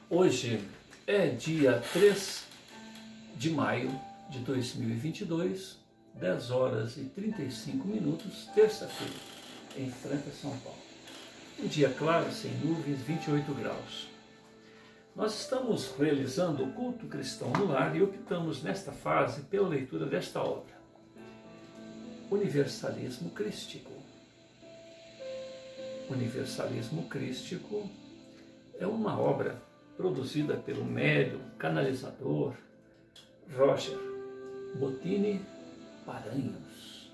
Hoje é dia 3 de maio de 2022, 10 horas e 35 minutos, terça-feira, em Franca, São Paulo. Um dia claro, sem nuvens, 28 graus. Nós estamos realizando o culto cristão no lar e optamos nesta fase pela leitura desta obra, Universalismo Crístico. Universalismo Crístico é uma obra produzida pelo médium canalizador Roger Bottini Paranhos,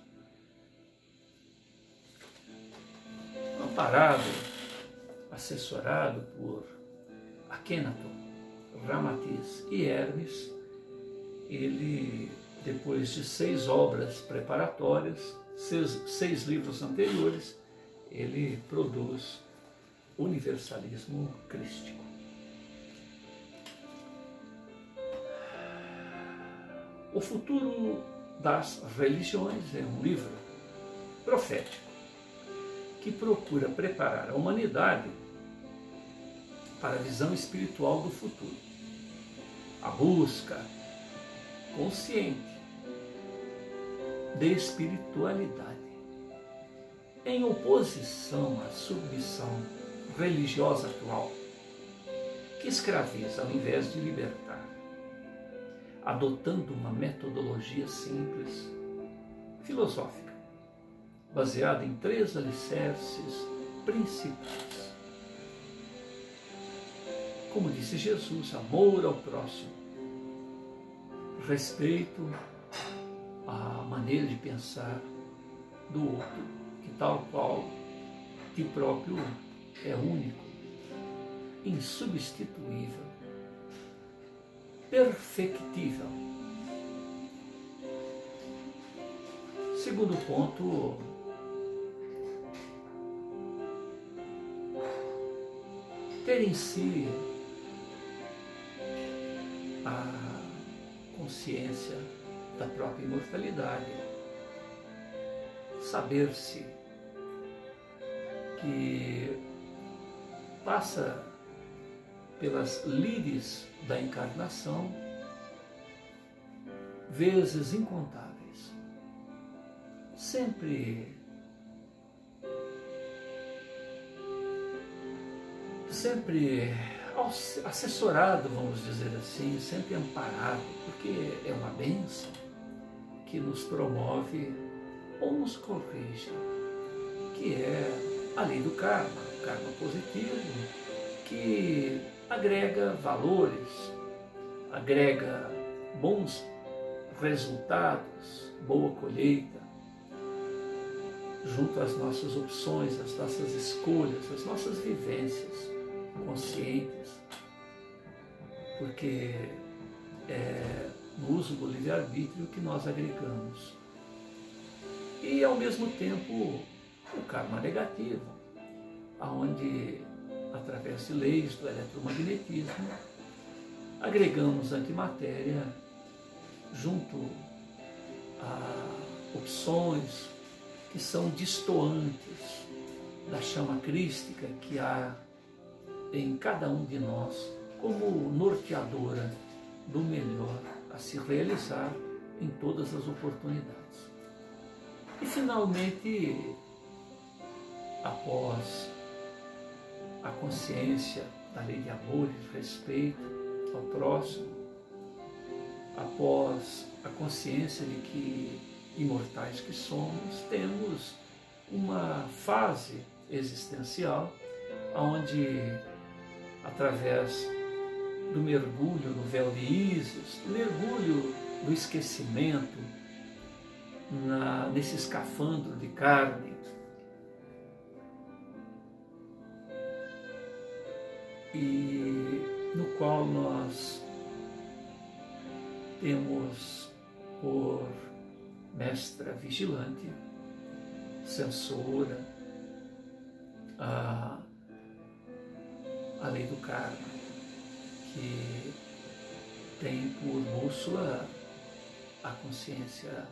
amparado, assessorado por Akhenaton, Ramatiz e Hermes. Ele, depois de 6 obras preparatórias, 6 livros anteriores, ele produz Universalismo Crístico. O Futuro das Religiões é um livro profético que procura preparar a humanidade para a visão espiritual do futuro. A busca consciente de espiritualidade, em oposição à submissão religiosa atual, que escraviza ao invés de libertar, adotando uma metodologia simples, filosófica, baseada em 3 alicerces principais. Como disse Jesus, amor ao próximo, respeito à maneira de pensar do outro, que tal qual ti próprio é único, insubstituível, perfectível. Segundo ponto, ter em si a consciência da própria imortalidade, saber-se que passa pelas lides da encarnação vezes incontáveis, sempre assessorado, vamos dizer assim, sempre amparado, porque é uma bênção que nos promove ou nos corrige, que é a lei do karma, o karma positivo, que agrega valores, agrega bons resultados, boa colheita, junto às nossas opções, às nossas escolhas, às nossas vivências conscientes, porque é no uso do livre-arbítrio que nós agregamos. E, ao mesmo tempo, o karma negativo, onde, através de leis do eletromagnetismo, agregamos antimatéria junto a opções que são distoantes da chama crística que há em cada um de nós como norteadora do melhor a se realizar em todas as oportunidades. E, finalmente, após a consciência da lei de amor e respeito ao próximo, após a consciência de que, imortais que somos, temos uma fase existencial onde, através do mergulho no véu de Ísis, do mergulho do esquecimento nesse escafandro de carne, e no qual nós temos por mestra vigilante, censora, a lei do karma, que tem por bússola a consciência.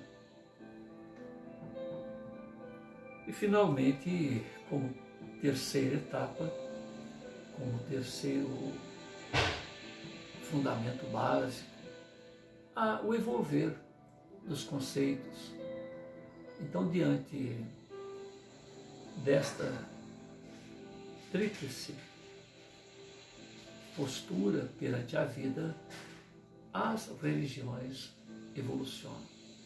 E, finalmente, como terceira etapa, como terceiro fundamento básico, o evolver dos conceitos. Então, diante desta tríplice postura perante a vida, as religiões evolucionam.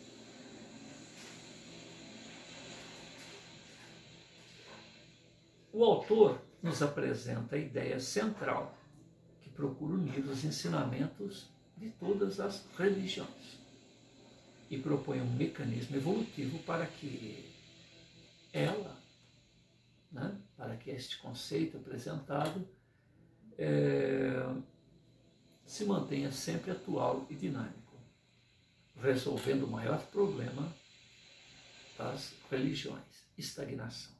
O autor nos apresenta a ideia central que procura unir os ensinamentos de todas as religiões e propõe um mecanismo evolutivo para que para que este conceito apresentado se mantenha sempre atual e dinâmico, resolvendo o maior problema das religiões: estagnação,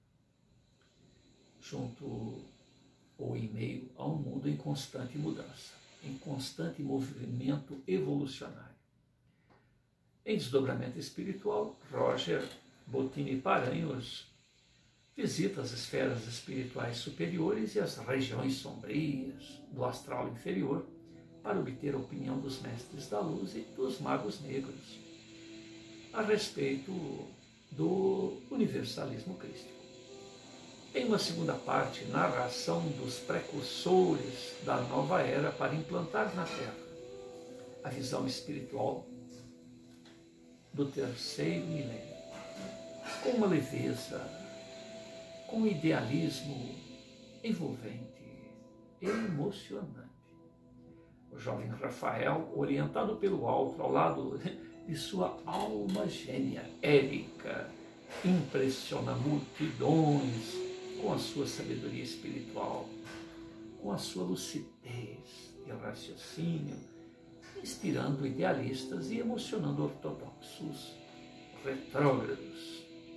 junto ou em meio a um mundo em constante mudança, em constante movimento evolucionário. Em Desdobramento Espiritual, Roger Bottini Paranhos visita as esferas espirituais superiores e as regiões sombrias do astral inferior para obter a opinião dos mestres da luz e dos magos negros a respeito do universalismo crístico. Em uma segunda parte, narração dos precursores da nova era para implantar na Terra a visão espiritual do terceiro milênio, com uma leveza, com um idealismo envolvente e emocionante. O jovem Rafael, orientado pelo alto ao lado de sua alma gêmea, Érica, impressiona multidões com a sua sabedoria espiritual, com a sua lucidez e raciocínio, inspirando idealistas e emocionando ortodoxos retrógrados.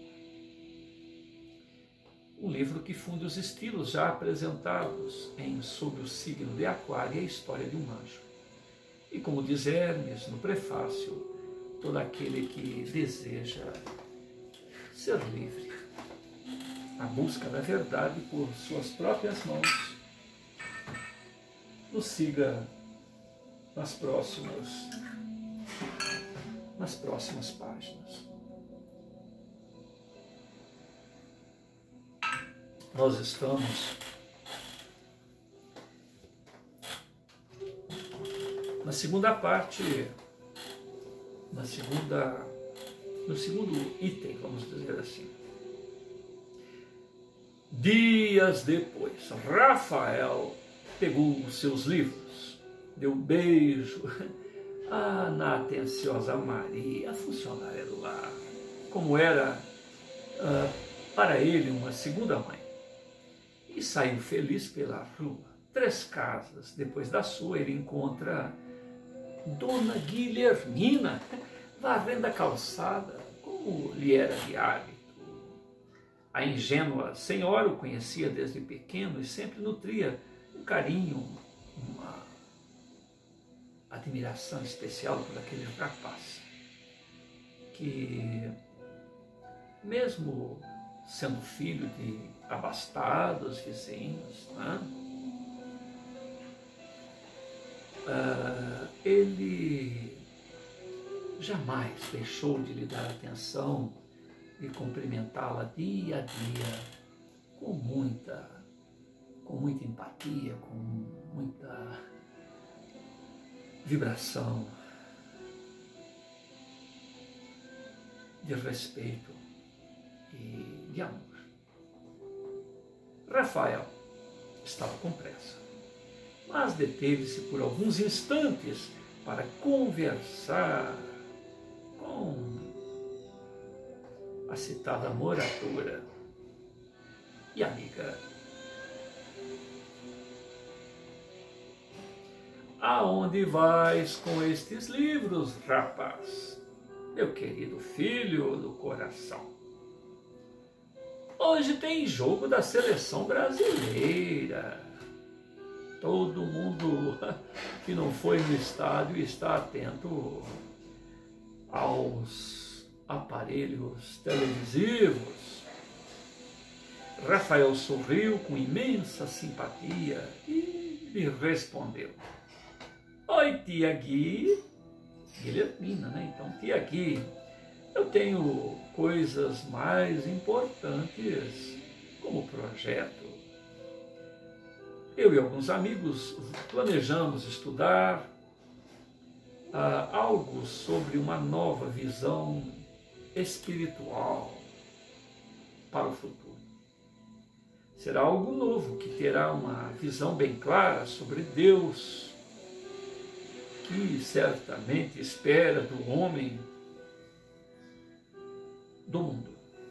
Um livro que funde os estilos já apresentados em Sobre o Signo de Aquário e a História de um Anjo. E como diz Hermes no prefácio, todo aquele que deseja ser livre, a busca da verdade por suas próprias mãos, nos siga nas próximas páginas. Nós estamos na segunda parte, no segundo item, vamos dizer assim. Dias depois, Rafael pegou os seus livros, deu um beijo na atenciosa Maria, a funcionária do lar, como era para ele uma segunda mãe, e saiu feliz pela rua. 3 casas depois da sua, ele encontra Dona Guilhermina varrendo a calçada, como lhe era de hábito. A ingênua senhora o conhecia desde pequeno e sempre nutria um carinho, uma admiração especial por aquele rapaz, que, mesmo sendo filho de abastados vizinhos, ele jamais deixou de lhe dar atenção e cumprimentá-la dia a dia com muita empatia, com muita vibração de respeito e de amor. Rafael estava com pressa, mas deteve-se por alguns instantes para conversar com a citada moradora e amiga. Aonde vais com estes livros, rapaz? Meu querido filho do coração. Hoje tem jogo da seleção brasileira. Todo mundo que não foi no estádio está atento aos aparelhos televisivos. Rafael sorriu com imensa simpatia e lhe respondeu: Oi, tia Gui. Guilhermina, né? Então, tia Gui, eu tenho coisas mais importantes como projeto. Eu e alguns amigos planejamos estudar algo sobre uma nova visão espiritual para o futuro. Será algo novo que terá uma visão bem clara sobre Deus, que certamente espera do homem, do mundo.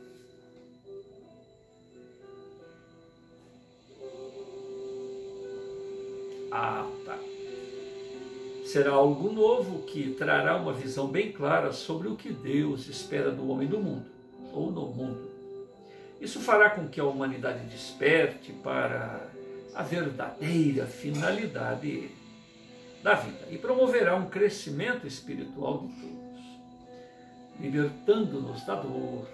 Ah, tá. Será algo novo que trará uma visão bem clara sobre o que Deus espera do homem do mundo, ou no mundo. Isso fará com que a humanidade desperte para a verdadeira finalidade da vida e promoverá um crescimento espiritual de todos, libertando-nos da dor,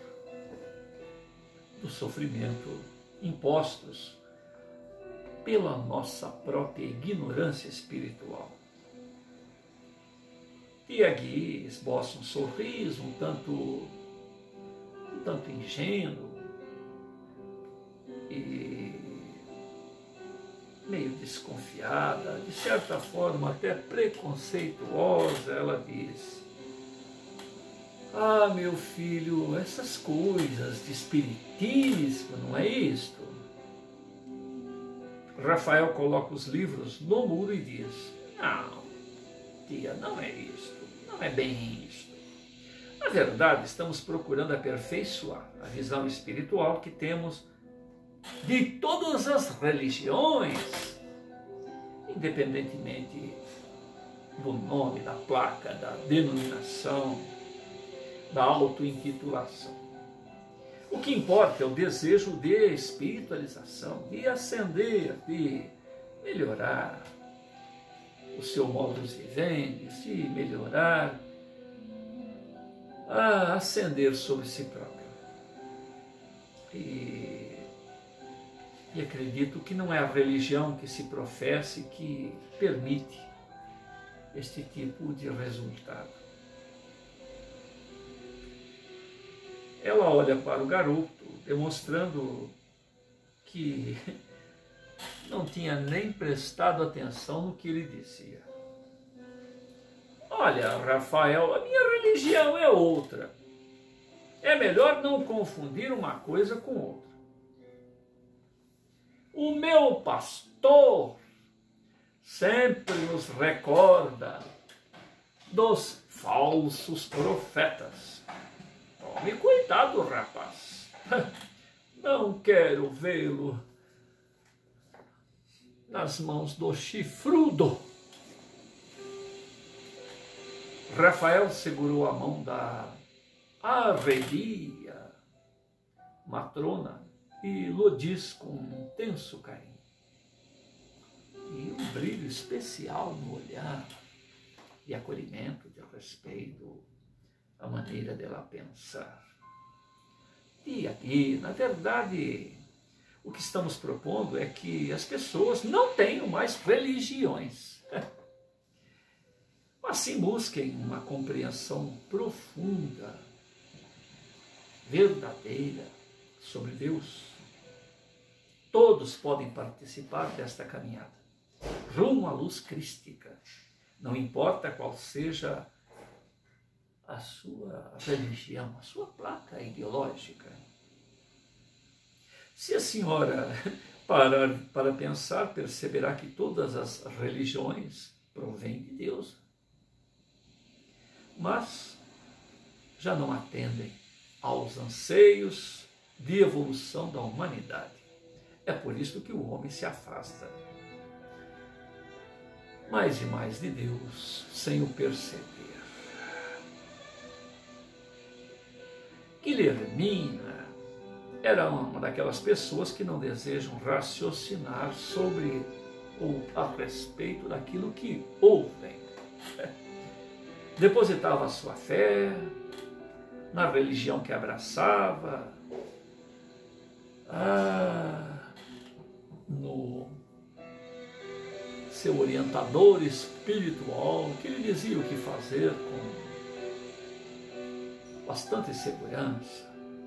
do sofrimento impostos pela nossa própria ignorância espiritual. Tia Gui esboça um sorriso um tanto ingênuo e meio desconfiada, de certa forma até preconceituosa. Ela diz: ah, meu filho, essas coisas de espiritismo, não é isto? Rafael coloca os livros no muro e diz: não, tia, não é isto, não é bem isto. Na verdade, estamos procurando aperfeiçoar a visão espiritual que temos de todas as religiões, independentemente do nome, da placa, da denominação, da auto-intitulação. O que importa é o desejo de espiritualização, de ascender, de melhorar o seu modus vivendi, de melhorar, a ascender sobre si próprio. E acredito que não é a religião que se professe que permite este tipo de resultado. Ela olha para o garoto, demonstrando que não tinha nem prestado atenção no que ele dizia. Olha, Rafael, a minha religião é outra. É melhor não confundir uma coisa com outra. O meu pastor sempre nos recorda dos falsos profetas. Tome cuidado, rapaz. Não quero vê-lo nas mãos do chifrudo. Rafael segurou a mão da arrelia matrona e lo diz com um intenso carinho e um brilho especial no olhar, de acolhimento, de respeito à maneira dela pensar. E aqui, na verdade, o que estamos propondo é que as pessoas não tenham mais religiões, mas sim busquem uma compreensão profunda, verdadeira sobre Deus. Todos podem participar desta caminhada rumo à luz crística, não importa qual seja a sua religião, a sua placa ideológica. Se a senhora parar para pensar, perceberá que todas as religiões provêm de Deus, mas já não atendem aos anseios de evolução da humanidade. É por isso que o homem se afasta mais e mais de Deus, sem o perceber. Guilhermina era uma daquelas pessoas que não desejam raciocinar sobre ou a respeito daquilo que ouvem. Depositava a sua fé na religião que abraçava, no seu orientador espiritual, que lhe dizia o que fazer com bastante segurança.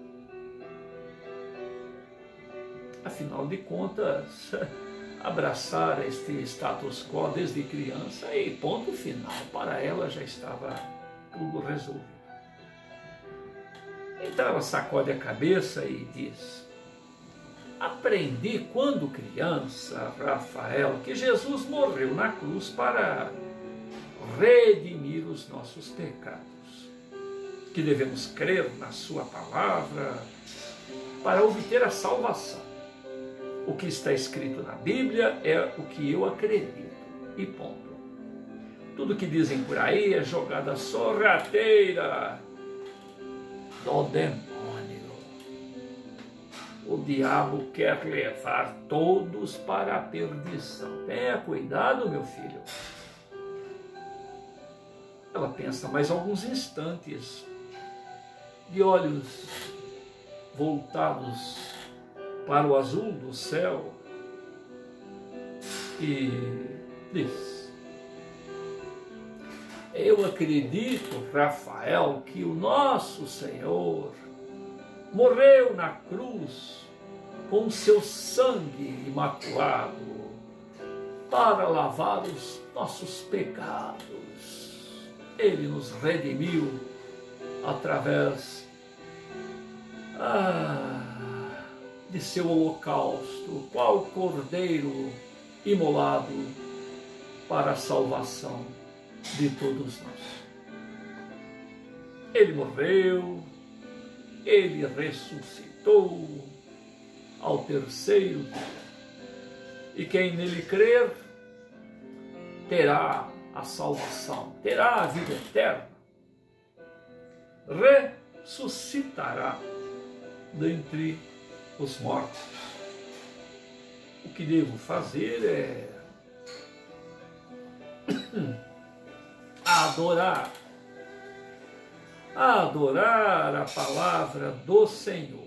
Afinal de contas, abraçar este status quo desde criança e ponto final, para ela já estava tudo resolvido. Então ela sacode a cabeça e diz: aprendi quando criança, Rafael, que Jesus morreu na cruz para redimir os nossos pecados, que devemos crer na sua palavra para obter a salvação. O que está escrito na Bíblia é o que eu acredito, e ponto. Tudo que dizem por aí é jogada sorrateira do demônio. O diabo quer levar todos para a perdição. Tenha cuidado, meu filho. Ela pensa mais alguns instantes, de olhos voltados para o azul do céu, e diz: eu acredito, Rafael, que o nosso Senhor morreu na cruz com seu sangue imaculado para lavar os nossos pecados. Ele nos redimiu através de seu holocausto, qual cordeiro imolado para a salvação de todos nós. Ele morreu, ele ressuscitou ao terceiro dia, e quem nele crer terá a salvação, terá a vida eterna, ressuscitará dentre os mortos. O que devo fazer é adorar a palavra do Senhor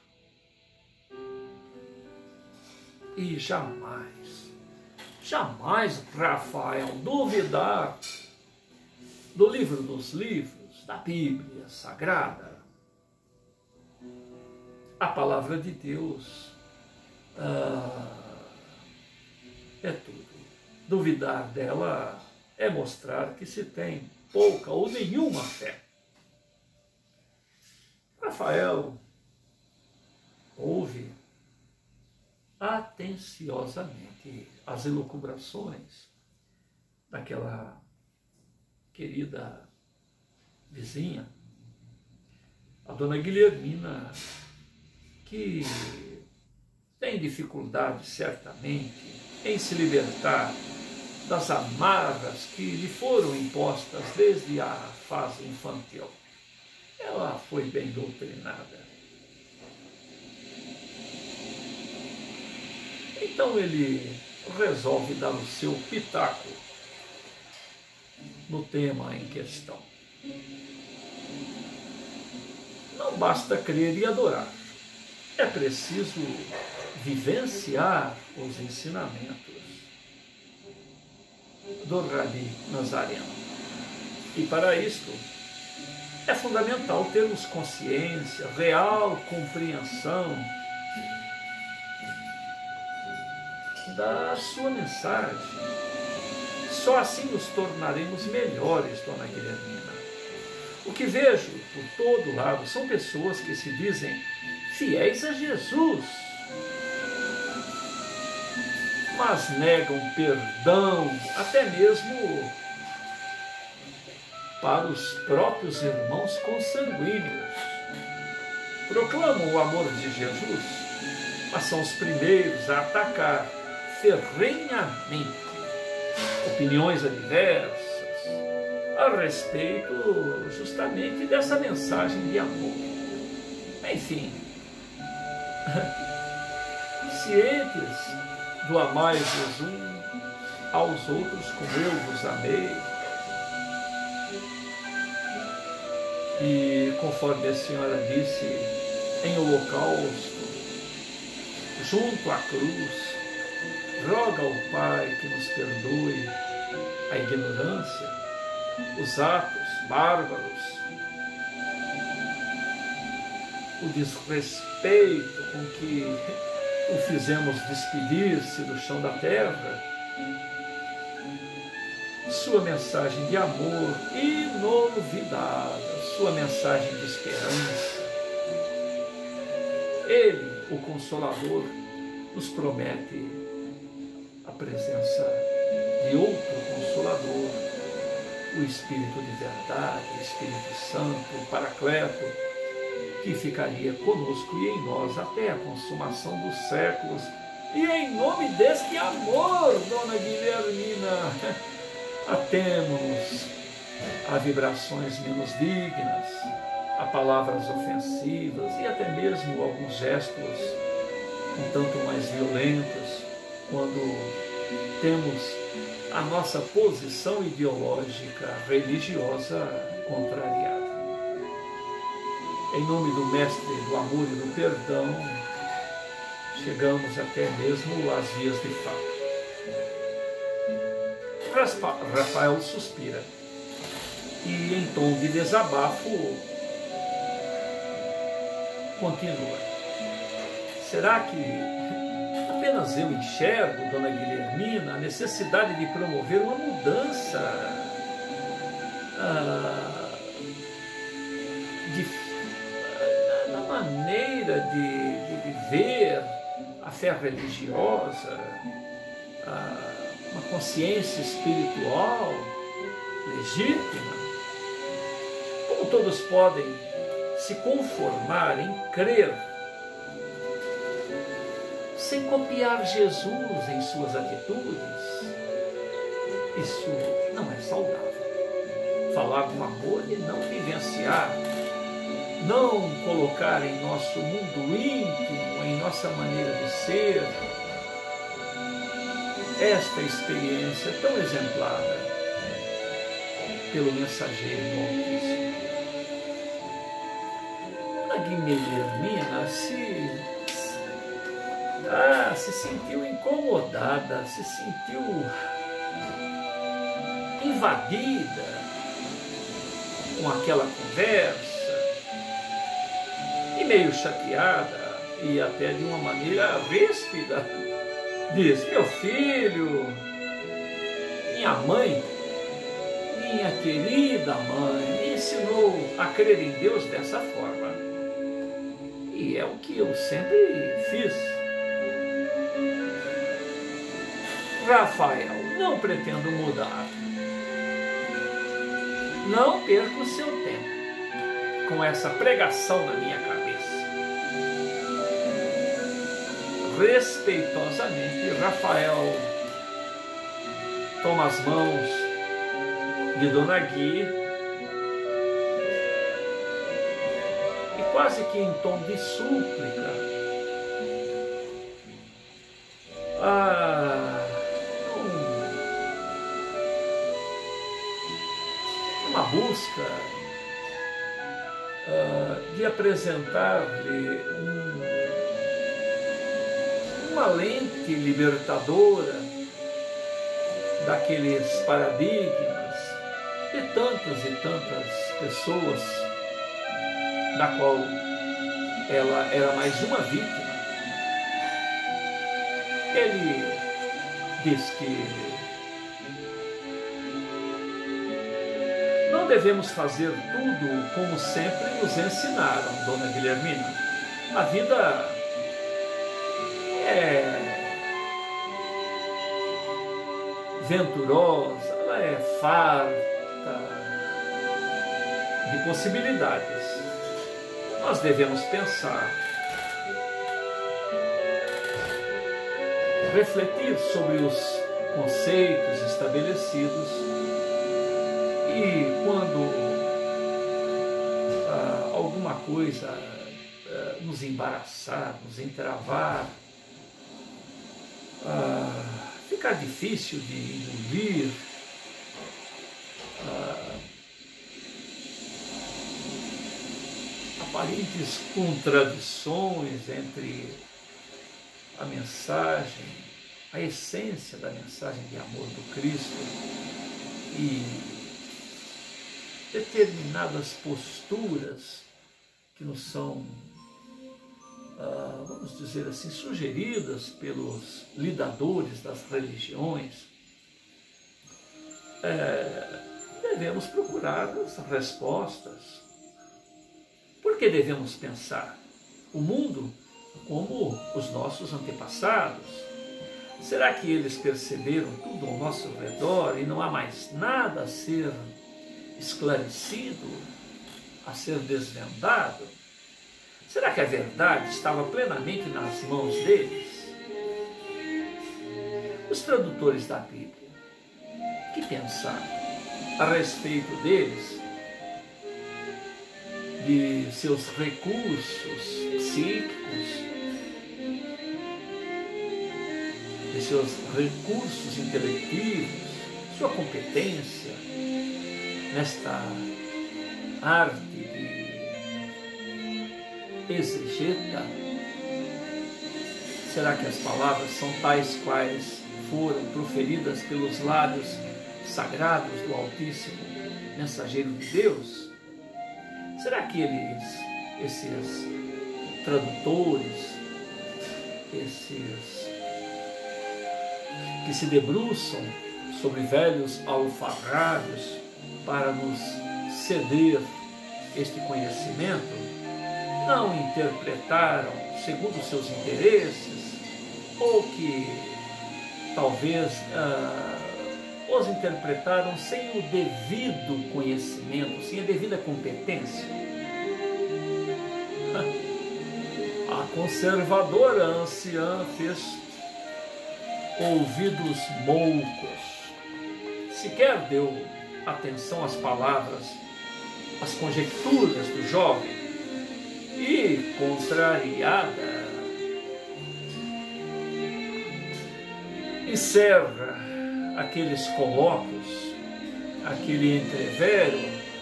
e jamais, Rafael, duvidar do livro dos livros, da Bíblia Sagrada. A palavra de Deus é tudo. Duvidar dela é mostrar que se tem pouca ou nenhuma fé. Rafael ouve atenciosamente as elucubrações daquela querida vizinha, a dona Guilhermina, que tem dificuldade certamente em se libertar das amarras que lhe foram impostas desde a fase infantil. Ela foi bem doutrinada. Então ele resolve dar o seu pitaco no tema em questão. Não basta crer e adorar. É preciso vivenciar os ensinamentos do Rabi Nazareno. E para isto é fundamental termos consciência, real compreensão da sua mensagem. Só assim nos tornaremos melhores, dona Guilhermina. O que vejo por todo lado são pessoas que se dizem fiéis a Jesus, mas negam perdão até mesmo para os próprios irmãos consanguíneos. Proclamam o amor de Jesus, mas são os primeiros a atacar ferrenhamente opiniões adversas a respeito justamente dessa mensagem de amor. Enfim, cientes do amai-vos uns aos outros como eu vos amei, e conforme a senhora disse, em holocausto, junto à cruz, roga ao Pai que nos perdoe a ignorância, os atos bárbaros, o desrespeito com que o fizemos despedir-se do chão da terra. Sua mensagem de amor inovidável, sua mensagem de esperança. Ele, o Consolador, nos promete a presença de outro Consolador, o Espírito de verdade, o Espírito Santo, o Paracleto, que ficaria conosco e em nós até a consumação dos séculos. E em nome deste amor, Dona Guilhermina, atemos-nos a vibrações menos dignas, a palavras ofensivas e até mesmo alguns gestos um tanto mais violentos, quando temos a nossa posição ideológica religiosa contrariada. Em nome do Mestre do Amor e do Perdão, chegamos até mesmo às vias de fato. Rafael suspira e, em tom de desabafo, continua. Será que apenas eu enxergo, Dona Guilhermina, a necessidade de promover uma mudança na maneira de viver a fé religiosa, uma consciência espiritual legítima? Como todos podem se conformar em crer sem copiar Jesus em suas atitudes? Isso não é saudável. Falar do amor e não vivenciar, não colocar em nosso mundo íntimo, em nossa maneira de ser, esta experiência tão exemplar pelo mensageiro do Altíssimo. A Guilhermina se sentiu incomodada, se sentiu invadida com aquela conversa e meio chateada e até de uma maneira ríspida diz: meu filho, minha mãe, minha querida mãe, me ensinou a crer em Deus dessa forma e é o que eu sempre fiz. Rafael, não pretendo mudar. Não perca o seu tempo com essa pregação na minha cabeça. Respeitosamente, Rafael toma as mãos de Dona Gui e quase que em tom de súplica, uma busca de apresentar-lhe uma lente libertadora daqueles paradigmas de tantas e tantas pessoas, da qual ela era mais uma vítima. Ele diz que não devemos fazer tudo como sempre nos ensinaram, Dona Guilhermina. A vida é venturosa, ela é farta de possibilidades. Nós devemos pensar, refletir sobre os conceitos estabelecidos e quando alguma coisa nos embaraçar, nos entravar, ficar difícil de engolir, aparentes contradições entre a mensagem, a essência da mensagem de amor do Cristo e determinadas posturas que nos são, vamos dizer assim, sugeridas pelos lidadores das religiões, devemos procurar as respostas. Por que devemos pensar o mundo como os nossos antepassados? Será que eles perceberam tudo ao nosso redor e não há mais nada a ser esclarecido, a ser desvendado? Será que a verdade estava plenamente nas mãos deles? Os tradutores da Bíblia, que pensaram a respeito deles, de seus recursos psíquicos, de seus recursos intelectivos, sua competência nesta arte de exegeta? Será que as palavras são tais quais foram proferidas pelos lábios sagrados do Altíssimo Mensageiro de Deus? Será que esses tradutores, esses que se debruçam sobre velhos alfarrábios para nos ceder este conhecimento, não interpretaram segundo os seus interesses, ou que talvez os interpretaram sem o devido conhecimento, sem a devida competência? A conservadora anciã fez ouvidos moucos, sequer deu atenção às palavras, às conjecturas do jovem, e, contrariada, encerra aqueles colóquios, aquele entrevero,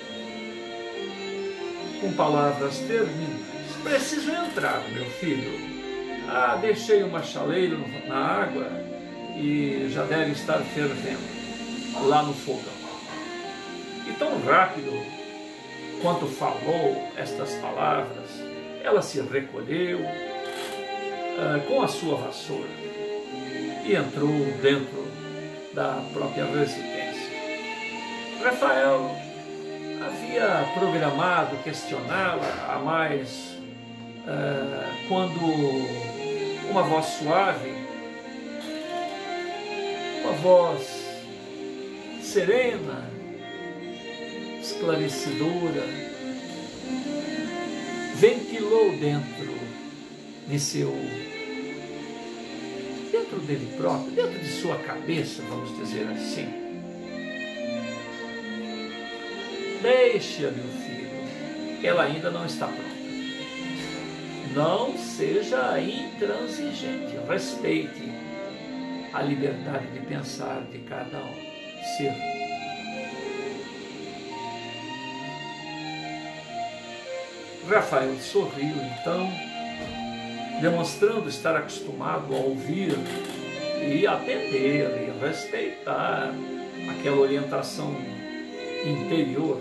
com palavras terminais. Preciso entrar, meu filho. Deixei uma chaleira na água e já deve estar fervendo lá no fogão. E tão rápido quanto falou estas palavras, ela se recolheu com a sua vassoura e entrou dentro da própria residência. Rafael havia programado questioná-la a mais quando uma voz suave, uma voz serena, esclarecedora, ventilou dentro dele próprio, dentro de sua cabeça, vamos dizer assim: deixa, meu filho, ela ainda não está pronta. Não seja intransigente, respeite a liberdade de pensar de cada ser. Rafael sorriu então, demonstrando estar acostumado a ouvir e atender e respeitar aquela orientação interior.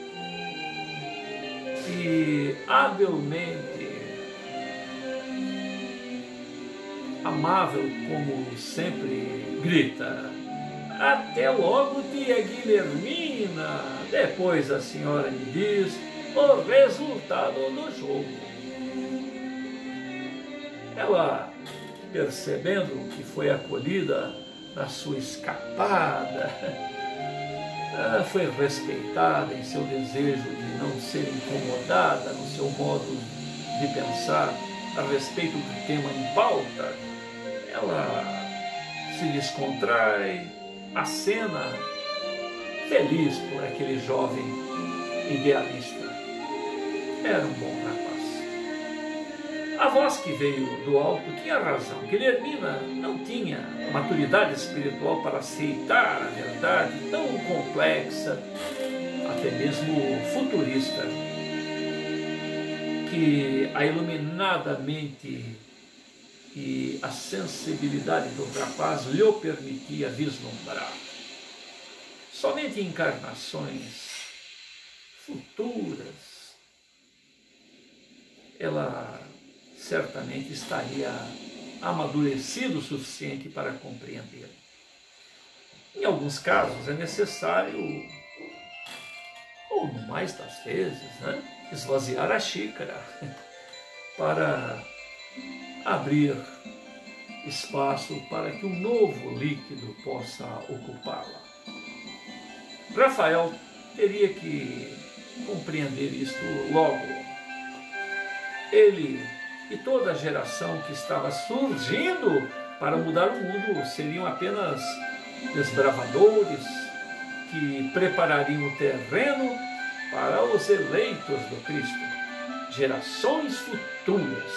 E habilmente, amável como sempre, grita: até logo, tia Guilhermina. Depois a senhora me diz o resultado do jogo. Ela, percebendo que foi acolhida na sua escapada, foi respeitada em seu desejo de não ser incomodada no seu modo de pensar a respeito do tema em pauta. Ela se descontrai, acena, feliz por aquele jovem idealista. Era um bom rapaz. A voz que veio do alto tinha razão. Guilhermina não tinha maturidade espiritual para aceitar a verdade tão complexa, até mesmo futurista, que a iluminada mente e a sensibilidade do rapaz lhe permitia vislumbrar. Somente encarnações futuras ela certamente estaria amadurecida o suficiente para compreender. Em alguns casos é necessário, ou no mais das vezes, esvaziar a xícara para abrir espaço para que um novo líquido possa ocupá-la. Rafael teria que compreender isto logo. Ele e toda a geração que estava surgindo para mudar o mundo seriam apenas desbravadores que preparariam o terreno para os eleitos do Cristo, gerações futuras.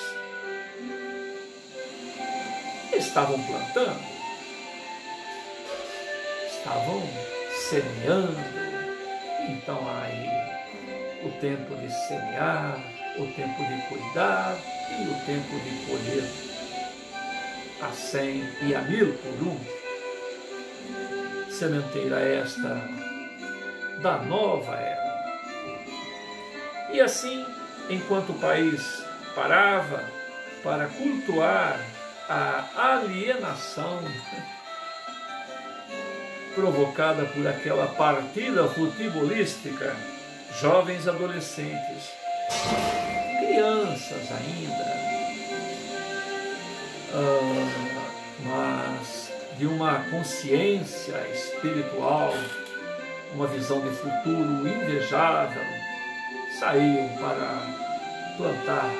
Estavam plantando, estavam semeando. Então aí o tempo de semear, o tempo de cuidar e o tempo de colher a 100 e a 1000 por um. Sementeira esta da nova era. E assim, enquanto o país parava para cultuar a alienação provocada por aquela partida futebolística, jovens adolescentes, crianças ainda, mas de uma consciência espiritual, uma visão de futuro invejável, saíam para plantar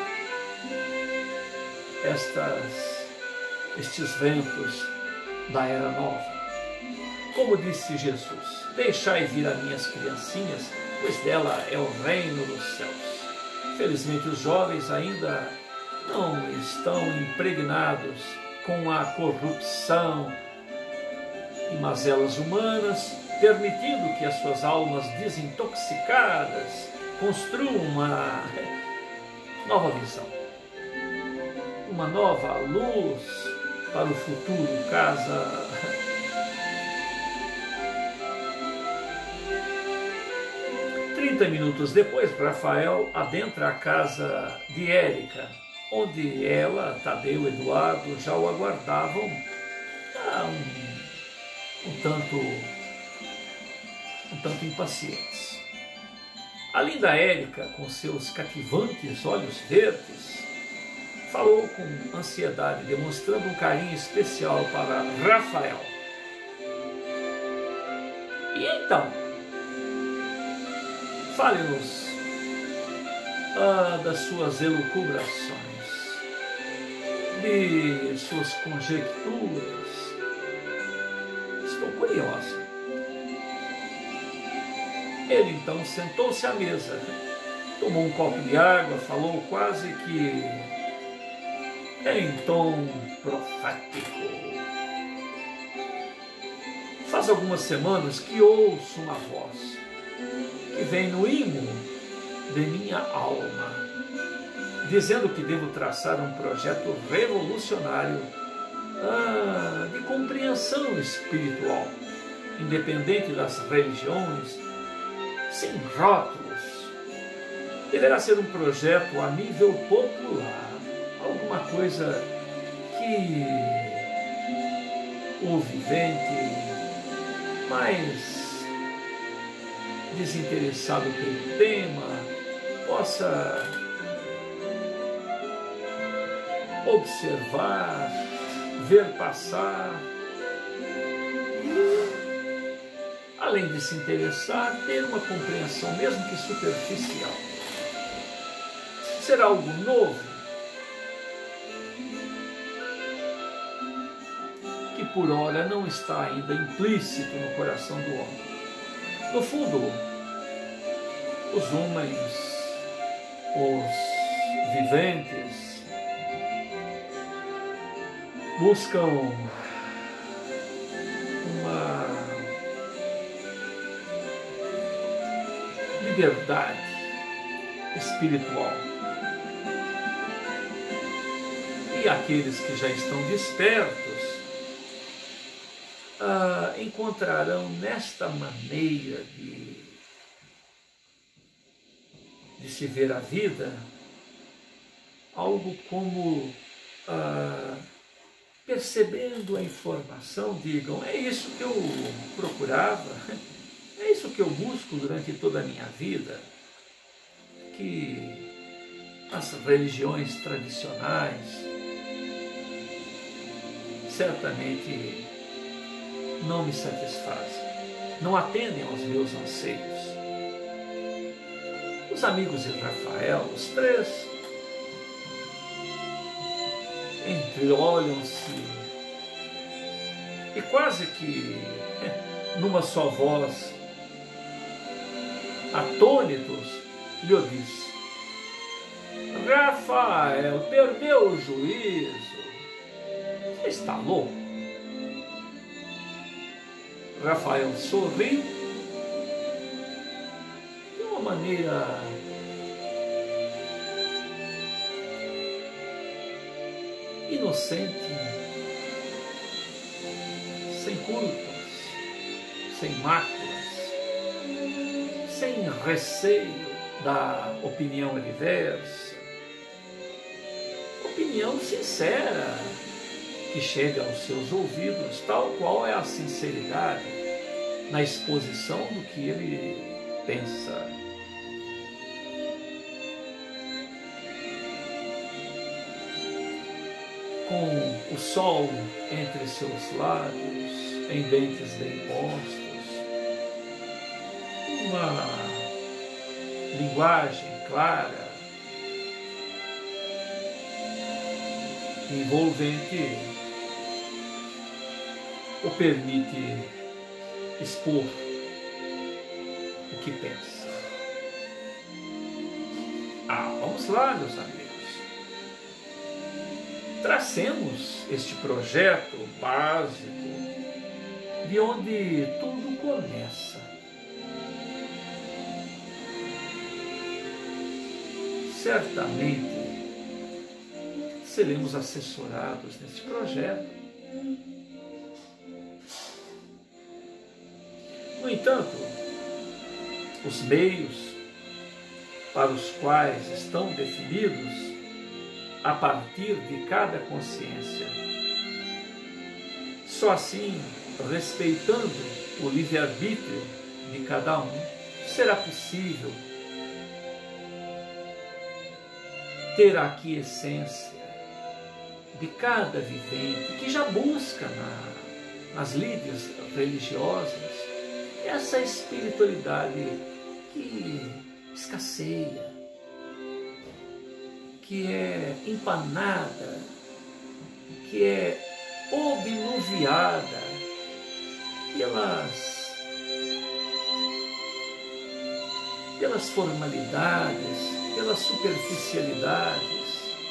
estes ventos da era nova. Como disse Jesus, deixai vir as minhas criancinhas, pois dela é o reino dos céus. Felizmente os jovens ainda não estão impregnados com a corrupção e mazelas humanas, permitindo que as suas almas desintoxicadas construam uma nova visão, uma nova luz para o futuro, casa 30 minutos depois, Rafael adentra a casa de Érica, onde ela, Tadeu e Eduardo já o aguardavam um tanto impacientes. A linda Érica, com seus cativantes olhos verdes, falou com ansiedade, demonstrando um carinho especial para Rafael. E então, fale-nos das suas elucubrações, de suas conjecturas. Estou curiosa. Ele então sentou-se à mesa, tomou um copo de água, falou quase que em tom profético. Faz algumas semanas que ouço uma voz que vem no imo de minha alma, dizendo que devo traçar um projeto revolucionário de compreensão espiritual, independente das religiões, sem rótulos. Deverá ser um projeto a nível popular, alguma coisa que o vivente mais desinteressado pelo tema possa observar, ver passar, além de se interessar, ter uma compreensão, mesmo que superficial. Será algo novo, que por ora não está ainda implícito no coração do homem. No fundo, os homens, os viventes, buscam uma liberdade espiritual. e aqueles que já estão despertos encontrarão nesta maneira de se ver a vida algo como percebendo a informação, digam, é isso que eu procurava, é isso que eu busco durante toda a minha vida, que as religiões tradicionais certamente não me satisfazem, não atendem aos meus anseios. Os amigos de Rafael, os três, entreolham-se e quase que numa só voz, atônitos, lhe disse: Rafael, perdeu o juízo. Você está louco? Rafael sorriu de uma maneira inocente, sem culpas, sem máculas, sem receio da opinião adversa, opinião sincera que chega aos seus ouvidos, tal qual é a sinceridade na exposição do que ele pensa. Com o sol entre seus lábios, em dentes bem postos, uma linguagem clara, envolvente, o permite expor o que pensa. Vamos lá, meus amigos. Tracemos este projeto básico de onde tudo começa. Certamente seremos assessorados neste projeto. No entanto, os meios para os quais estão definidos a partir de cada consciência, só assim, respeitando o livre-arbítrio de cada um, será possível ter a aquiescência de cada vivente que já busca nas lides religiosas essa espiritualidade que escasseia, que é empanada, que é obnuviada pelas formalidades, pelas superficialidades,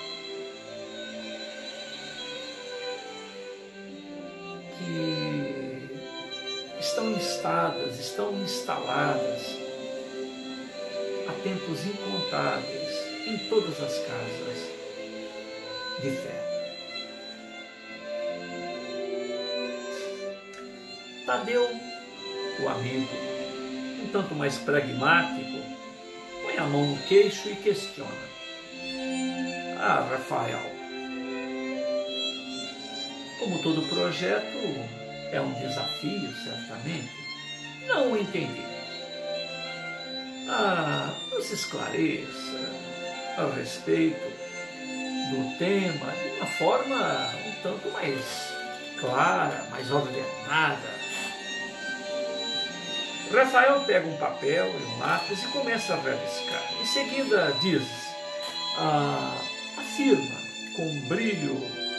que estão instaladas há tempos incontáveis em todas as casas de fé. Tadeu, o amigo, um tanto mais pragmático, põe a mão no queixo e questiona: Rafael, como todo projeto é um desafio, certamente, não o entendi. Nos esclareça a respeito do tema de uma forma um tanto mais clara, mais ordenada. Rafael pega um papel e um lápis e começa a rabiscar. Em seguida diz, afirma com um brilho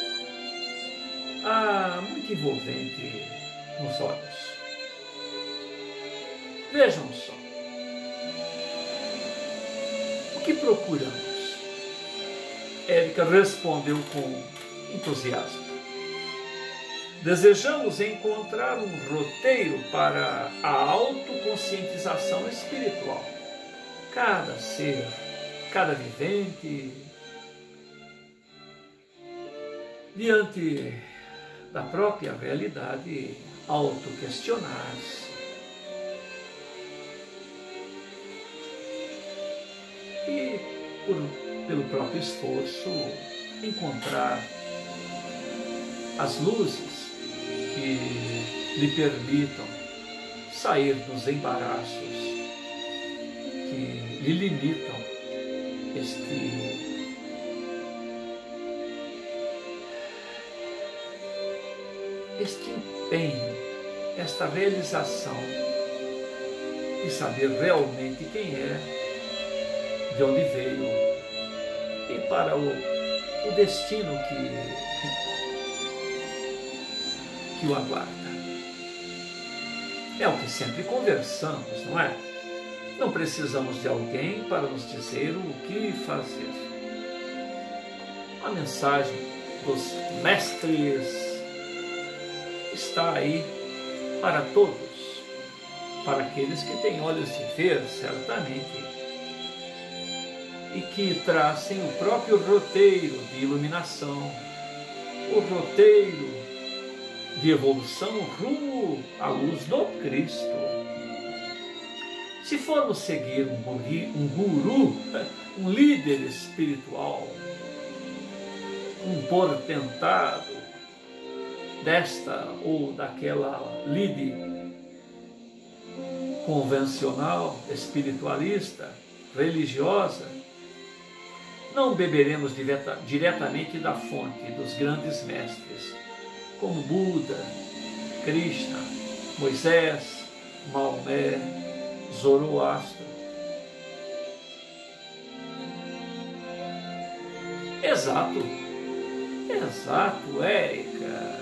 muito envolvente nos olhos: vejam só, o que procuramos? Érica respondeu com entusiasmo: desejamos encontrar um roteiro para a autoconscientização espiritual. Cada ser, cada vivente diante da própria realidade, autoquestionar-se. E, pelo próprio esforço, encontrar as luzes que lhe permitam sair dos embaraços que lhe limitam este empenho, esta realização de saber realmente quem é, de onde veio e para o destino que o aguarda. É o que sempre conversamos, não é? Não precisamos de alguém para nos dizer o que fazer. A mensagem dos mestres está aí para todos, para aqueles que têm olhos de ver, certamente, e que tracem o próprio roteiro de iluminação, o roteiro de evolução rumo à luz do Cristo. Se formos seguir um guru, um líder espiritual, um portentado desta ou daquela lide convencional, espiritualista, religiosa, não beberemos diretamente da fonte dos grandes mestres, como Buda, Krishna, Moisés, Maomé, Zoroastro. Exato, Érica.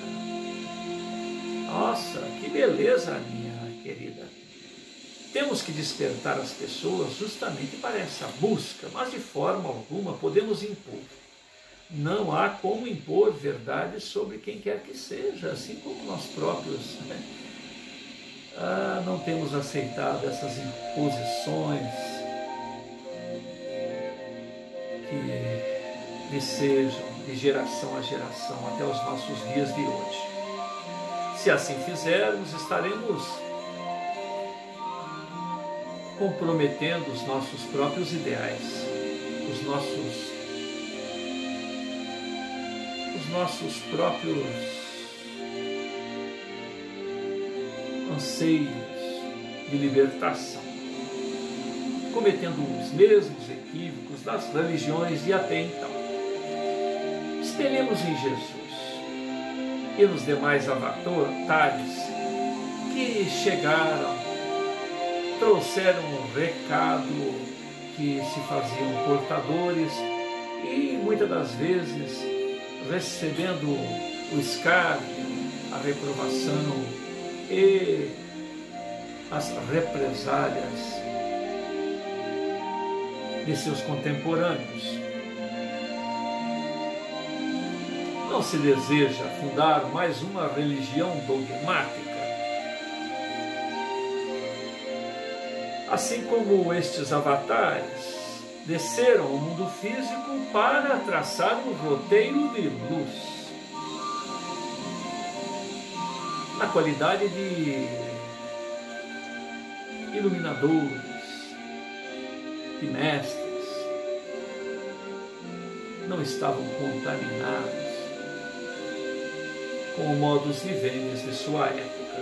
Nossa, que beleza, minha querida. Temos que despertar as pessoas justamente para essa busca, mas de forma alguma podemos impor. Não há como impor verdade sobre quem quer que seja, assim como nós próprios, não temos aceitado essas imposições que desejam de geração a geração até os nossos dias de hoje. Se assim fizermos, estaremos comprometendo os nossos próprios ideais, os nossos próprios anseios de libertação, cometendo os mesmos equívocos das religiões de até então. Espelhemos em Jesus e nos demais avatares que chegaram, trouxeram um recado, que se faziam portadores e muitas das vezes recebendo o escárnio, a reprovação e as represálias de seus contemporâneos. Não se deseja fundar mais uma religião dogmática. Assim como estes avatares desceram ao mundo físico para traçar um roteiro de luz, na qualidade de iluminadores, de mestres, não estavam contaminados com os modos viventes de sua época.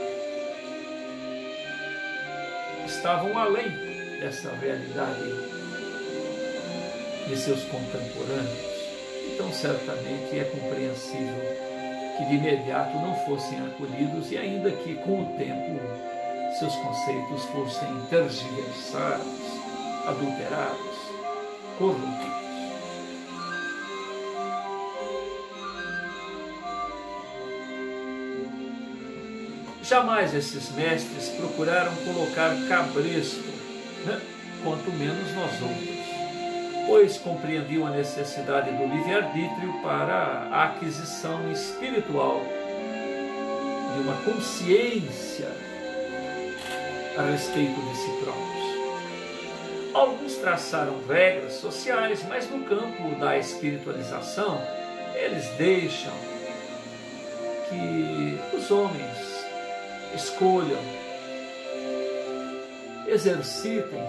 Estavam além dessa realidade de seus contemporâneos. Então, certamente é compreensível que de imediato não fossem acolhidos e ainda que com o tempo seus conceitos fossem tergiversados, adulterados, corrompidos. Jamais esses mestres procuraram colocar cabresto, quanto menos nós outros, pois compreendiam a necessidade do livre-arbítrio para a aquisição espiritual de uma consciência a respeito de si próprios. Alguns traçaram regras sociais, mas no campo da espiritualização, eles deixam que os homens escolham, exercitem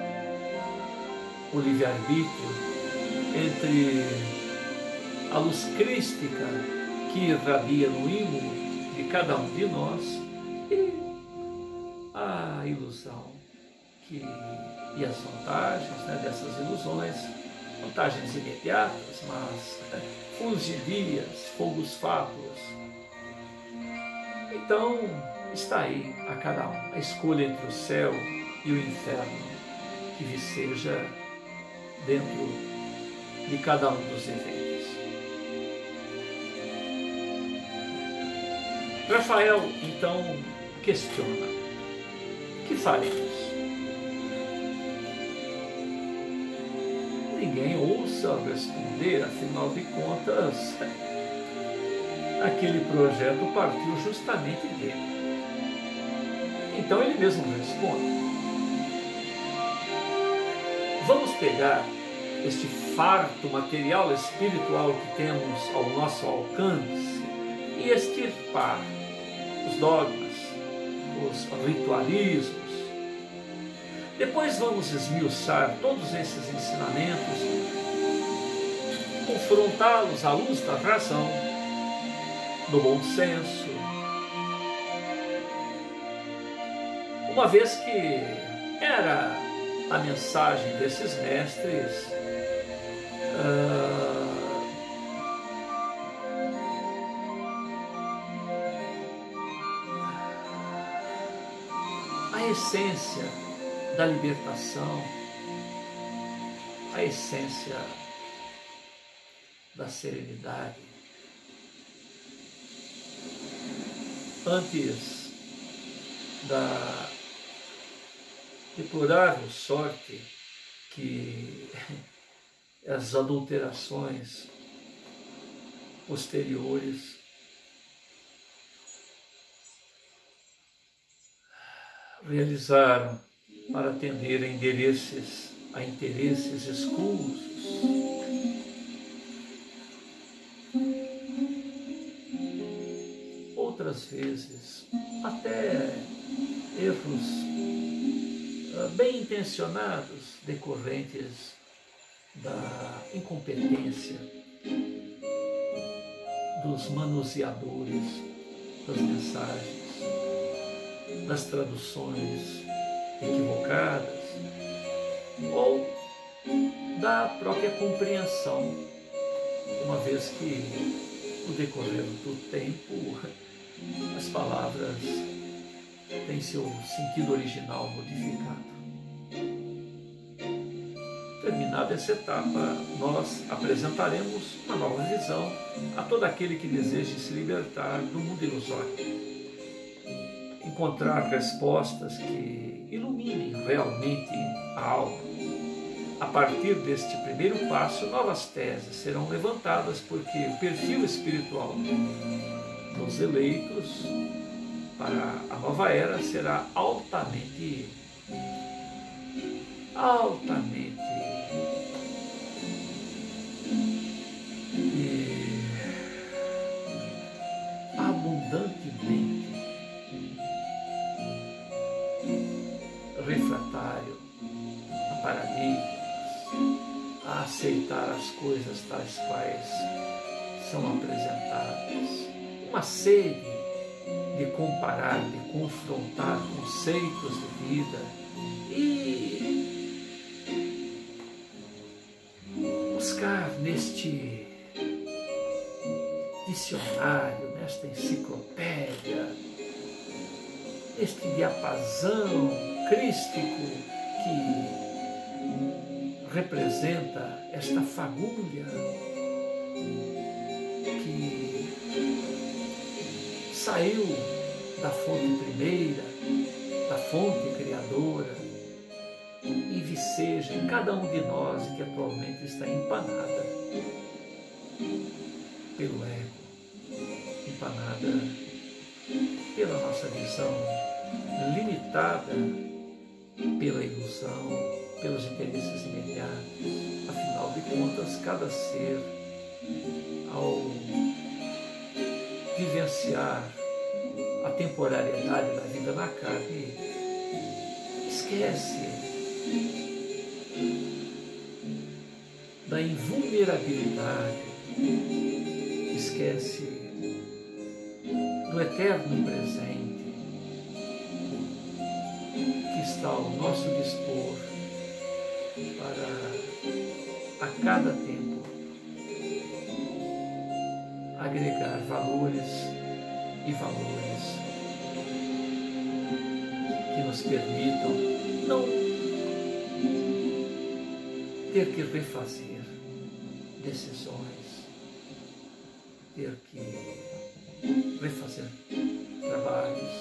o livre-arbítrio entre a luz crística que irradia no ímã de cada um de nós e a ilusão e as vantagens, né, dessas ilusões, vantagens imediatas, mas fugidias, fogos fátuos. Então, está aí a cada um a escolha entre o céu e o inferno, que viceja dentro de cada um dos eventos. Rafael, então, questiona: que faremos? Ninguém ousa responder, afinal de contas, aquele projeto partiu justamente dele. Então ele mesmo responde. Vamos pegar este farto material espiritual que temos ao nosso alcance e extirpar os dogmas, os ritualismos. Depois vamos esmiuçar todos esses ensinamentos, confrontá-los à luz da razão, do bom senso, uma vez que era a mensagem desses mestres a essência da libertação, a essência da serenidade. Antes da deplorável sorte que as adulterações posteriores realizaram para atender a interesses escusos. Outras vezes, até erros bem intencionados decorrentes da incompetência dos manuseadores das mensagens, das traduções equivocadas ou da própria compreensão, uma vez que no decorrer do tempo as palavras têm seu sentido original modificado. Terminada essa etapa, nós apresentaremos uma nova visão a todo aquele que deseje se libertar do mundo ilusório, encontrar respostas que iluminem realmente a alma. A partir deste primeiro passo, novas teses serão levantadas, porque o perfil espiritual dos eleitos para a nova era será altamente e abundantemente refratário a paradigmas, a aceitar as coisas tais quais são apresentadas, uma sede de comparar, de confrontar conceitos de vida e buscar neste dicionário, nesta enciclopédia, este diapasão crístico que representa esta fagulha que saiu da fonte primeira, da fonte criadora, e viceja em cada um de nós que atualmente está empanada pelo ego, empanada pela nossa visão limitada, pela ilusão, pelos interesses imediatos. Afinal de contas, cada ser ao vivenciar a temporariedade da vida na carne, esquece da invulnerabilidade, esquece do eterno presente que está ao nosso dispor para, a cada tempo, agregar valores e valores que nos permitam não ter que refazer decisões, ter que refazer trabalhos,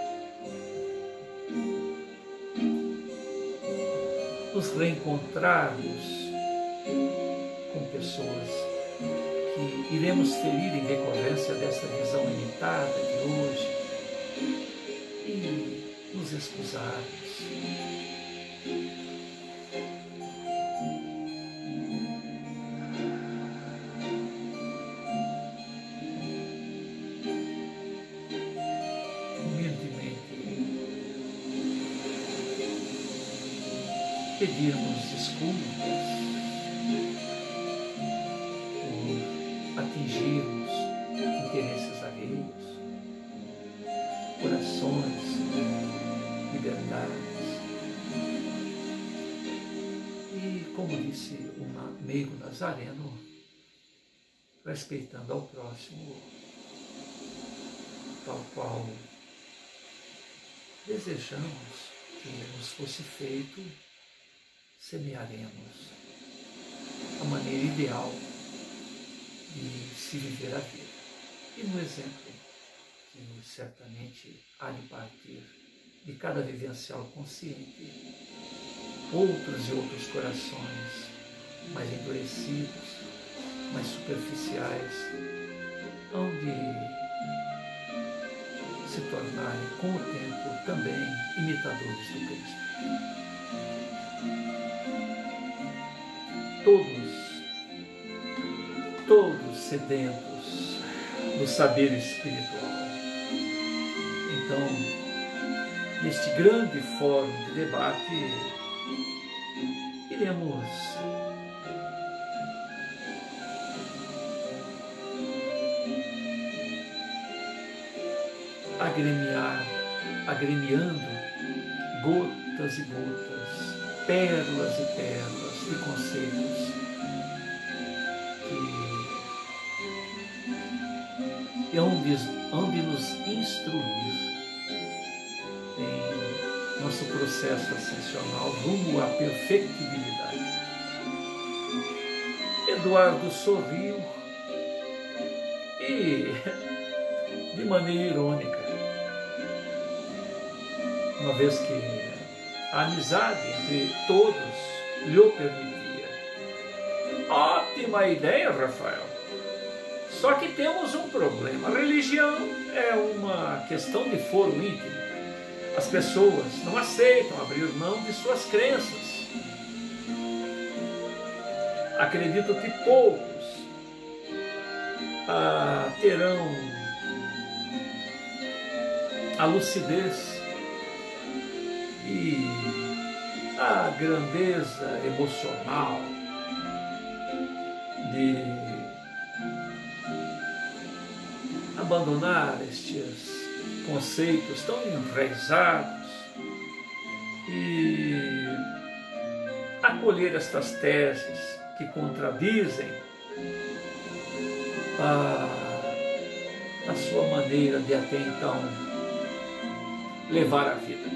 nos reencontrarmos com pessoas que iremos ferir em decorrência dessa visão limitada de hoje e nos excusarmos. Pedirmos desculpas por atingirmos interesses alheios, corações, liberdades. E, como disse um meigo nazareno, respeitando ao próximo, tal qual desejamos que nos fosse feito, semearemos a maneira ideal de se viver a vida. E no exemplo que certamente há de partir de cada vivencial consciente, outros e outros corações mais endurecidos, mais superficiais, hão de se tornarem com o tempo também imitadores do Cristo. Todos sedentos do saber espiritual. Então, neste grande fórum de debate, iremos agremiando gotas e gotas, pérolas e pérolas de conceitos que hão de nos instruir em nosso processo ascensional rumo à perfectibilidade. Eduardo sorriu e, de maneira irônica, uma vez que a amizade entre todos lhe o permitia. Ótima ideia, Rafael. Só que temos um problema. A religião é uma questão de foro íntimo. As pessoas não aceitam abrir mão de suas crenças. Acredito que poucos terão a lucidez e a grandeza emocional de abandonar estes conceitos tão enraizados e acolher estas teses que contradizem a sua maneira de até então levar a vida.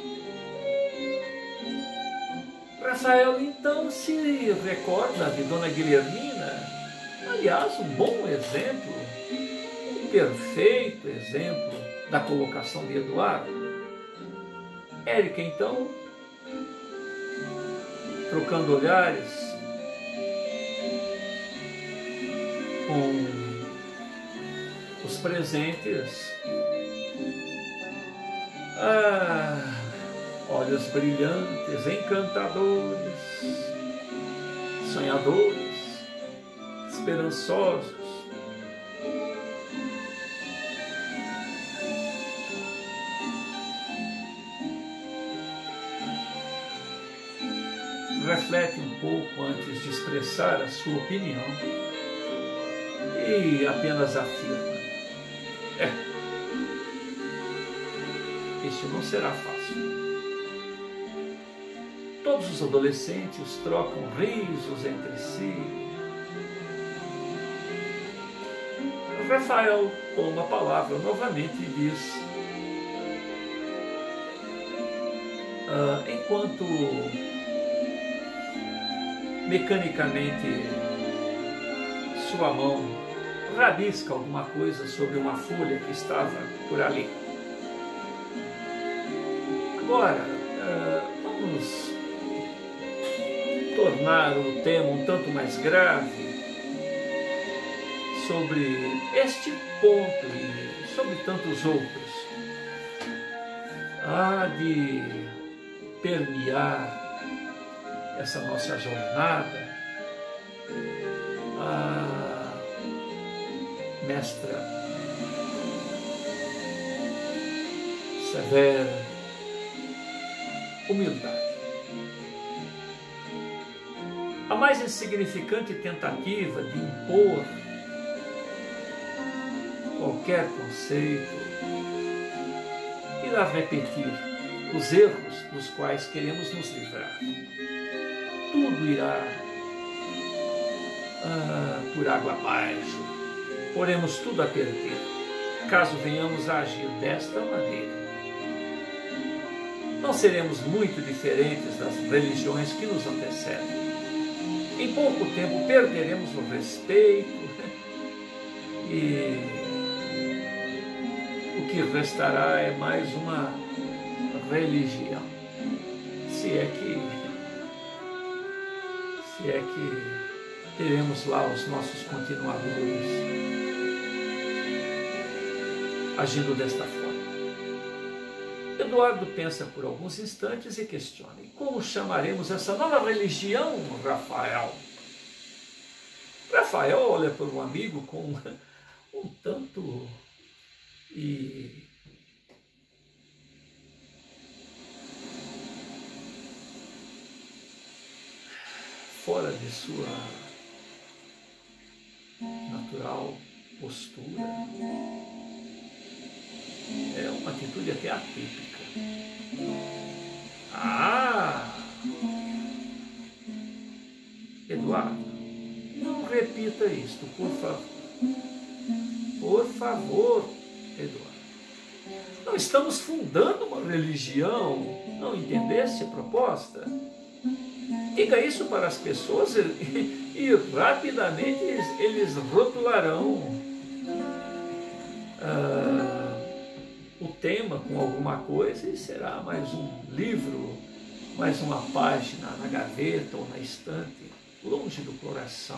Rafael então se recorda de Dona Guilhermina, aliás, um bom exemplo, um perfeito exemplo da colocação de Eduardo. Érica então, trocando olhares com os presentes, olhos brilhantes, encantadores, sonhadores, esperançosos. Reflete um pouco antes de expressar a sua opinião e apenas afirma: isso não será fácil. Todos os adolescentes trocam risos entre si. Rafael toma a palavra novamente e diz: enquanto mecanicamente sua mão rabisca alguma coisa sobre uma folha que estava por ali. Agora, vamos tornar o tema um tanto mais grave sobre este ponto e sobre tantos outros. Há de permear essa nossa jornada a mestra severa humildade. A mais insignificante tentativa de impor qualquer conceito irá repetir os erros dos quais queremos nos livrar. Tudo irá por água abaixo. Poremos tudo a perder, caso venhamos a agir desta maneira. Não seremos muito diferentes das religiões que nos antecedem. Em pouco tempo perderemos o respeito e o que restará é mais uma religião. Se é que teremos lá os nossos continuadores agindo desta forma. Eduardo pensa por alguns instantes e questiona: como chamaremos essa nova religião, Rafael? Rafael olha para o amigo com um tanto fora de sua natural postura. É uma atitude até atípica. Eduardo, não repita isto, por favor. Por favor, Eduardo. Não estamos fundando uma religião. Não entendeste a proposta? Diga isso para as pessoas e rapidamente eles rotularão o tema com alguma coisa e será mais um livro, mais uma página na gaveta ou na estante, longe do coração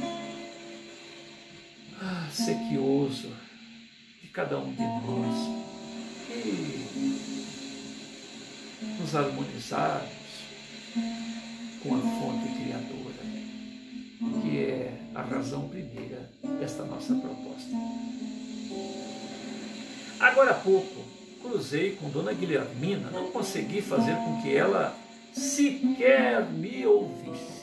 sequioso de cada um de nós, e nos harmonizarmos com a fonte criadora, que é a razão primeira desta nossa proposta. Agora há pouco, cruzei com Dona Guilhermina, não consegui fazer com que ela sequer me ouvisse.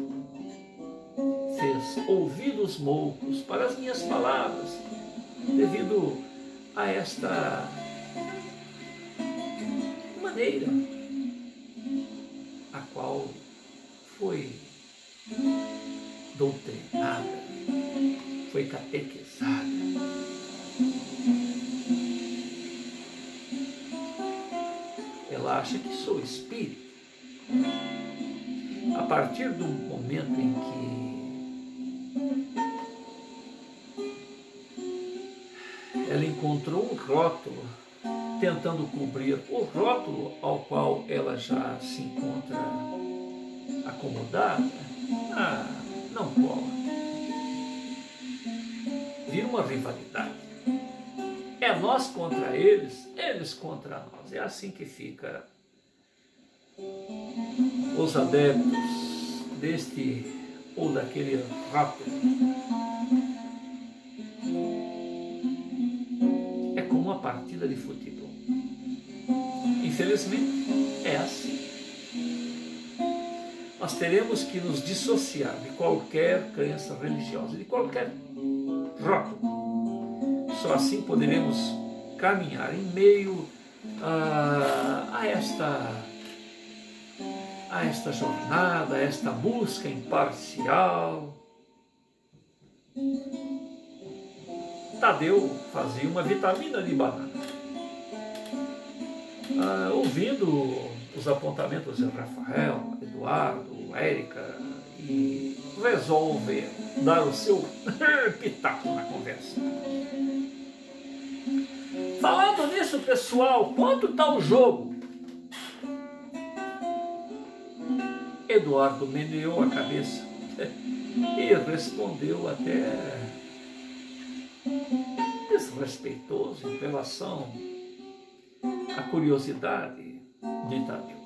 Fez ouvidos moucos para as minhas palavras, devido a esta maneira a qual foi doutrinada, foi catequizada. Ela acha que sou espírito. A partir do momento em que ela encontrou um rótulo tentando cobrir o rótulo ao qual ela já se encontra acomodada, não cola. Vira uma rivalidade. É nós contra eles, eles contra nós. É assim que fica. Os adeptos deste ou daquele rótulo. É como uma partida de futebol. Infelizmente, é assim. Nós teremos que nos dissociar de qualquer crença religiosa, de qualquer rótulo. Só assim poderemos caminhar em meio a esta jornada, a esta busca imparcial. Tadeu fazia uma vitamina de banana. Ouvindo os apontamentos de Rafael, Eduardo, Érica, e resolve dar o seu pitaco na conversa. Falando nisso, pessoal, quanto está o jogo? Eduardo meneou a cabeça e respondeu até desrespeitoso em relação à curiosidade de Tadeu.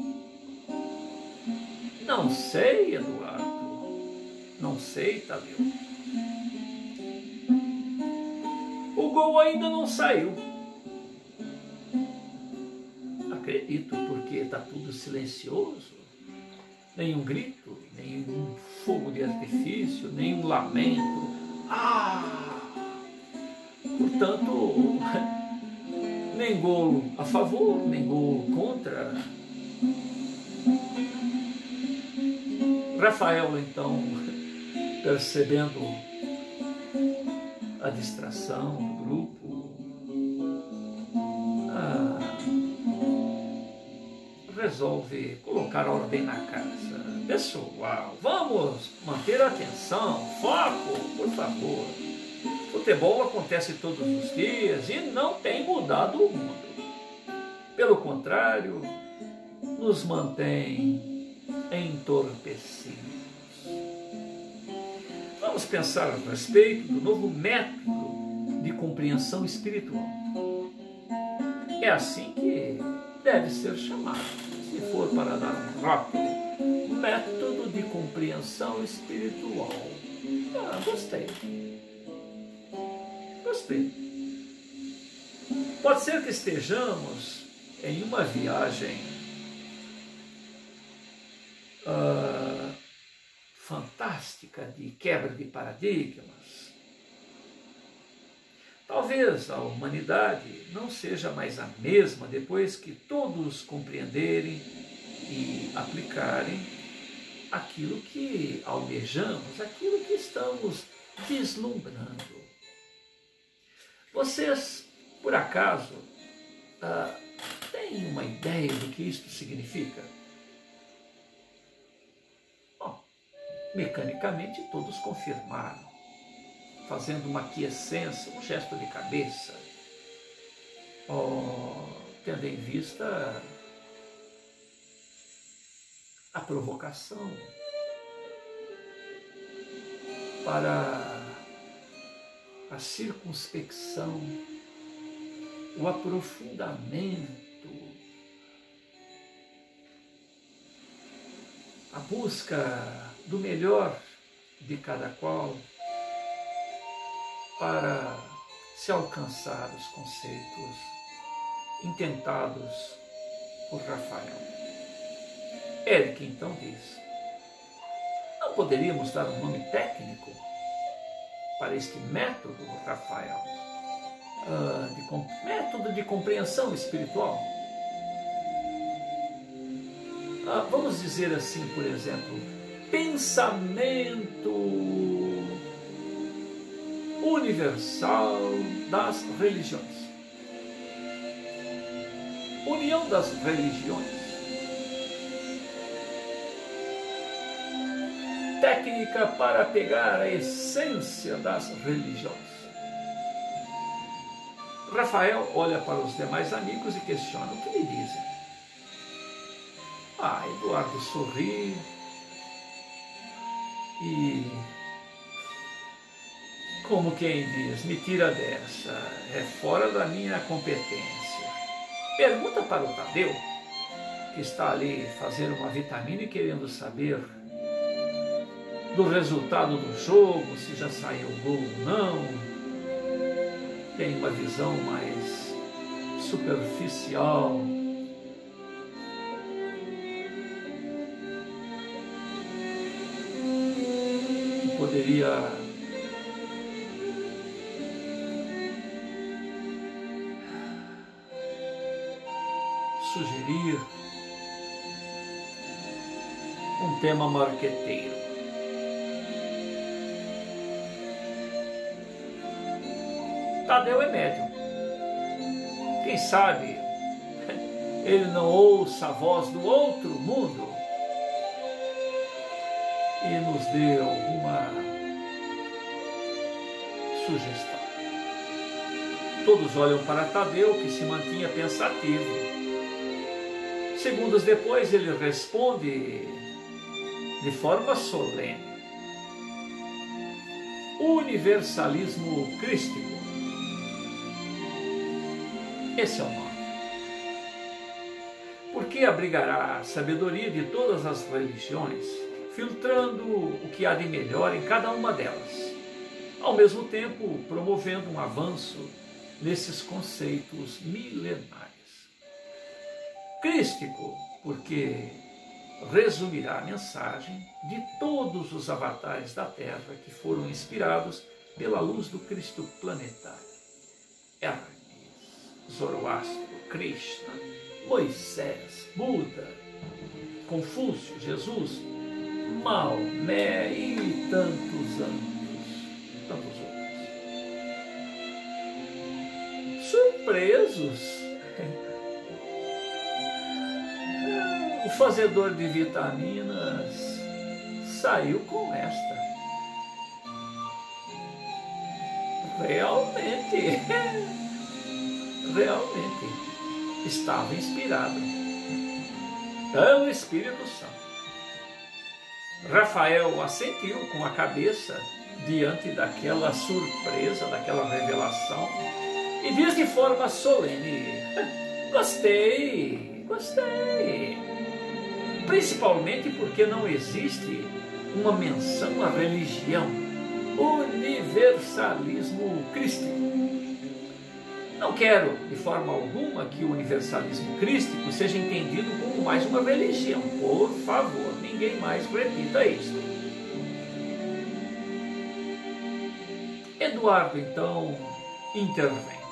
Não sei, Eduardo. Não sei, Tadeu. O gol ainda não saiu. Acredito, porque está tudo silencioso. Nenhum grito, nenhum fogo de artifício, nenhum lamento. Portanto, nem gol a favor, nem gol contra. Rafael, então, percebendo a distração do grupo, resolve colocar ordem na casa. Pessoal, vamos manter a atenção, foco, por favor. Futebol acontece todos os dias e não tem mudado o mundo. Pelo contrário, nos mantém entorpecidos. Vamos pensar a respeito do novo método de compreensão espiritual. É assim que deve ser chamado. Se for para dar um rótulo, método de compreensão espiritual. Gostei. Pode ser que estejamos em uma viagem fantástica de quebra de paradigmas. Talvez a humanidade não seja mais a mesma depois que todos compreenderem e aplicarem aquilo que almejamos, aquilo que estamos vislumbrando. Vocês, por acaso, têm uma ideia do que isto significa? Bom, mecanicamente todos confirmaram, fazendo uma aquiescência, um gesto de cabeça, tendo em vista a provocação para a circunspecção, o aprofundamento, a busca do melhor de cada qual para se alcançar os conceitos intentados por Rafael. Eric então diz: não poderíamos dar um nome técnico para este método, Rafael? Método de compreensão espiritual? Vamos dizer assim, por exemplo, pensamento universal das religiões. União das religiões. Técnica para pegar a essência das religiões. Rafael olha para os demais amigos e questiona: o que lhe dizem? Eduardo sorri e, como quem diz, me tira dessa, é fora da minha competência. Pergunta para o Tadeu, que está ali fazendo uma vitamina e querendo saber do resultado do jogo, se já saiu o gol ou não. Tem uma visão mais superficial. Poderia sugerir um tema marqueteiro. Tadeu é médium. Quem sabe ele não ouça a voz do outro mundo e nos dê alguma sugestão. Todos olham para Tadeu, que se mantinha pensativo. Segundos depois ele responde de forma solene: universalismo crístico. Esse é o nome. Porque abrigará a sabedoria de todas as religiões, filtrando o que há de melhor em cada uma delas, ao mesmo tempo promovendo um avanço nesses conceitos milenares. Crístico, porque resumirá a mensagem de todos os avatares da Terra que foram inspirados pela luz do Cristo planetário. Hermes, Zoroastro, Krishna, Moisés, Buda, Confúcio, Jesus, Maomé e tantos outros. Surpresos, o fazedor de vitaminas saiu com esta. Realmente estava inspirado pelo Espírito Santo. Rafael assentiu com a cabeça diante daquela surpresa, daquela revelação, e diz de forma solene: gostei. Principalmente porque não existe uma menção à religião, universalismo crístico. Não quero, de forma alguma, que o universalismo crístico seja entendido como mais uma religião. Por favor, ninguém mais repita isto. Eduardo, então, intervém.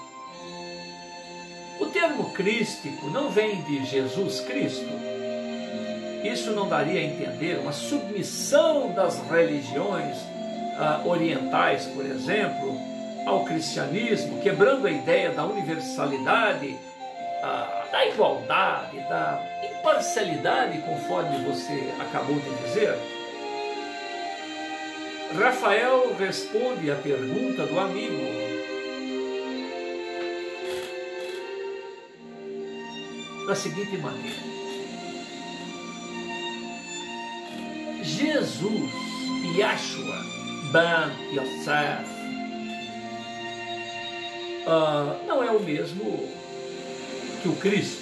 O termo crístico não vem de Jesus Cristo. Isso não daria a entender uma submissão das religiões orientais, por exemplo, ao cristianismo, quebrando a ideia da universalidade, da igualdade, da imparcialidade, conforme você acabou de dizer? Rafael responde à pergunta do amigo da seguinte maneira: Jesus, Yeshua, Ben Yosef, não é o mesmo que o Cristo.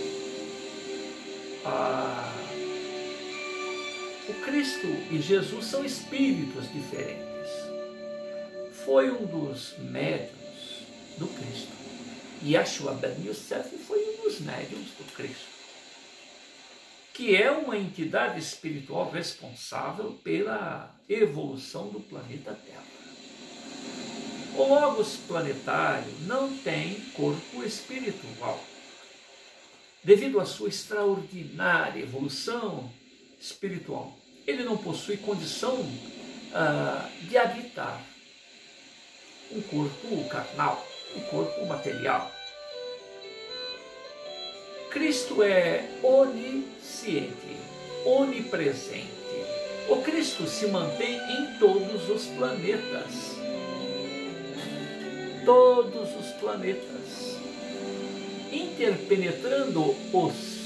O Cristo e Jesus são espíritos diferentes. Foi um dos médiuns do Cristo. Yeshua Ben Yosef foi um dos médiuns do Cristo, que é uma entidade espiritual responsável pela evolução do planeta Terra. O Logos planetário não tem corpo espiritual. Devido à sua extraordinária evolução espiritual, ele não possui condição de habitar um corpo carnal, um corpo material. Cristo é onisciente, onipresente. O Cristo se mantém em todos os planetas. Todos os planetas, interpenetrando-os,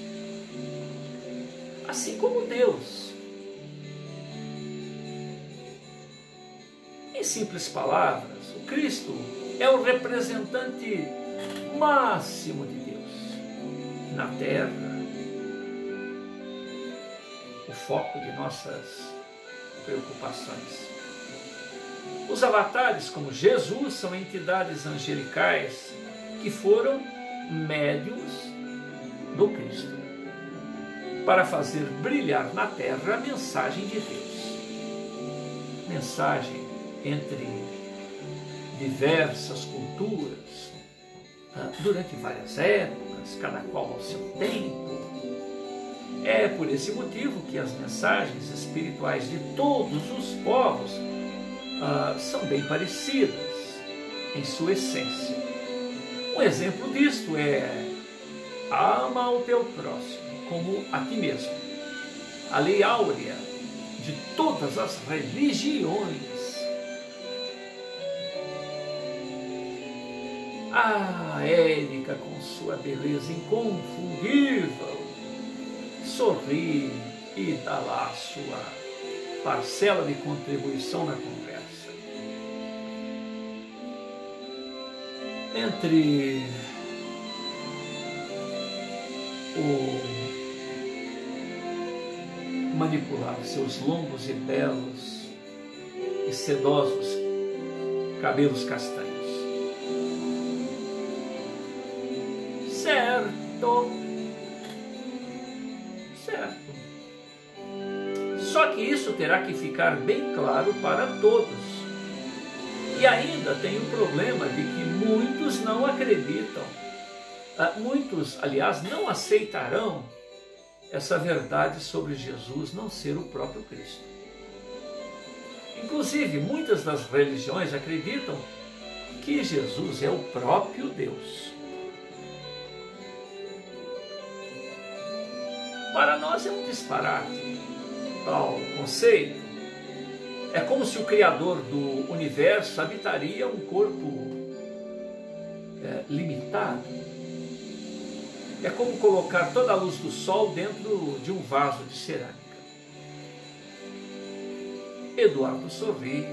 assim como Deus. Em simples palavras, o Cristo é o representante máximo de Deus na Terra, o foco de nossas preocupações. Os avatares, como Jesus, são entidades angelicais que foram médiuns do Cristo para fazer brilhar na terra a mensagem de Deus. Mensagem entre diversas culturas, durante várias épocas, cada qual ao seu tempo. É por esse motivo que as mensagens espirituais de todos os povos são bem parecidas em sua essência. Um exemplo disto é: ama o teu próximo como a ti mesmo. A lei áurea de todas as religiões. Érica, com sua beleza inconfundível, sorri e dá lá a sua parcela de contribuição na conversa. Entre o manipular seus longos e belos e sedosos cabelos castanhos. Certo. Só que isso terá que ficar bem claro para todos. E ainda tem o problema de que muitos não acreditam. Muitos, aliás, não aceitarão essa verdade sobre Jesus não ser o próprio Cristo. Inclusive, muitas das religiões acreditam que Jesus é o próprio Deus. Para nós é um disparate tal conceito. É como se o Criador do universo habitaria um corpo limitado. É como colocar toda a luz do sol dentro de um vaso de cerâmica. Eduardo sorri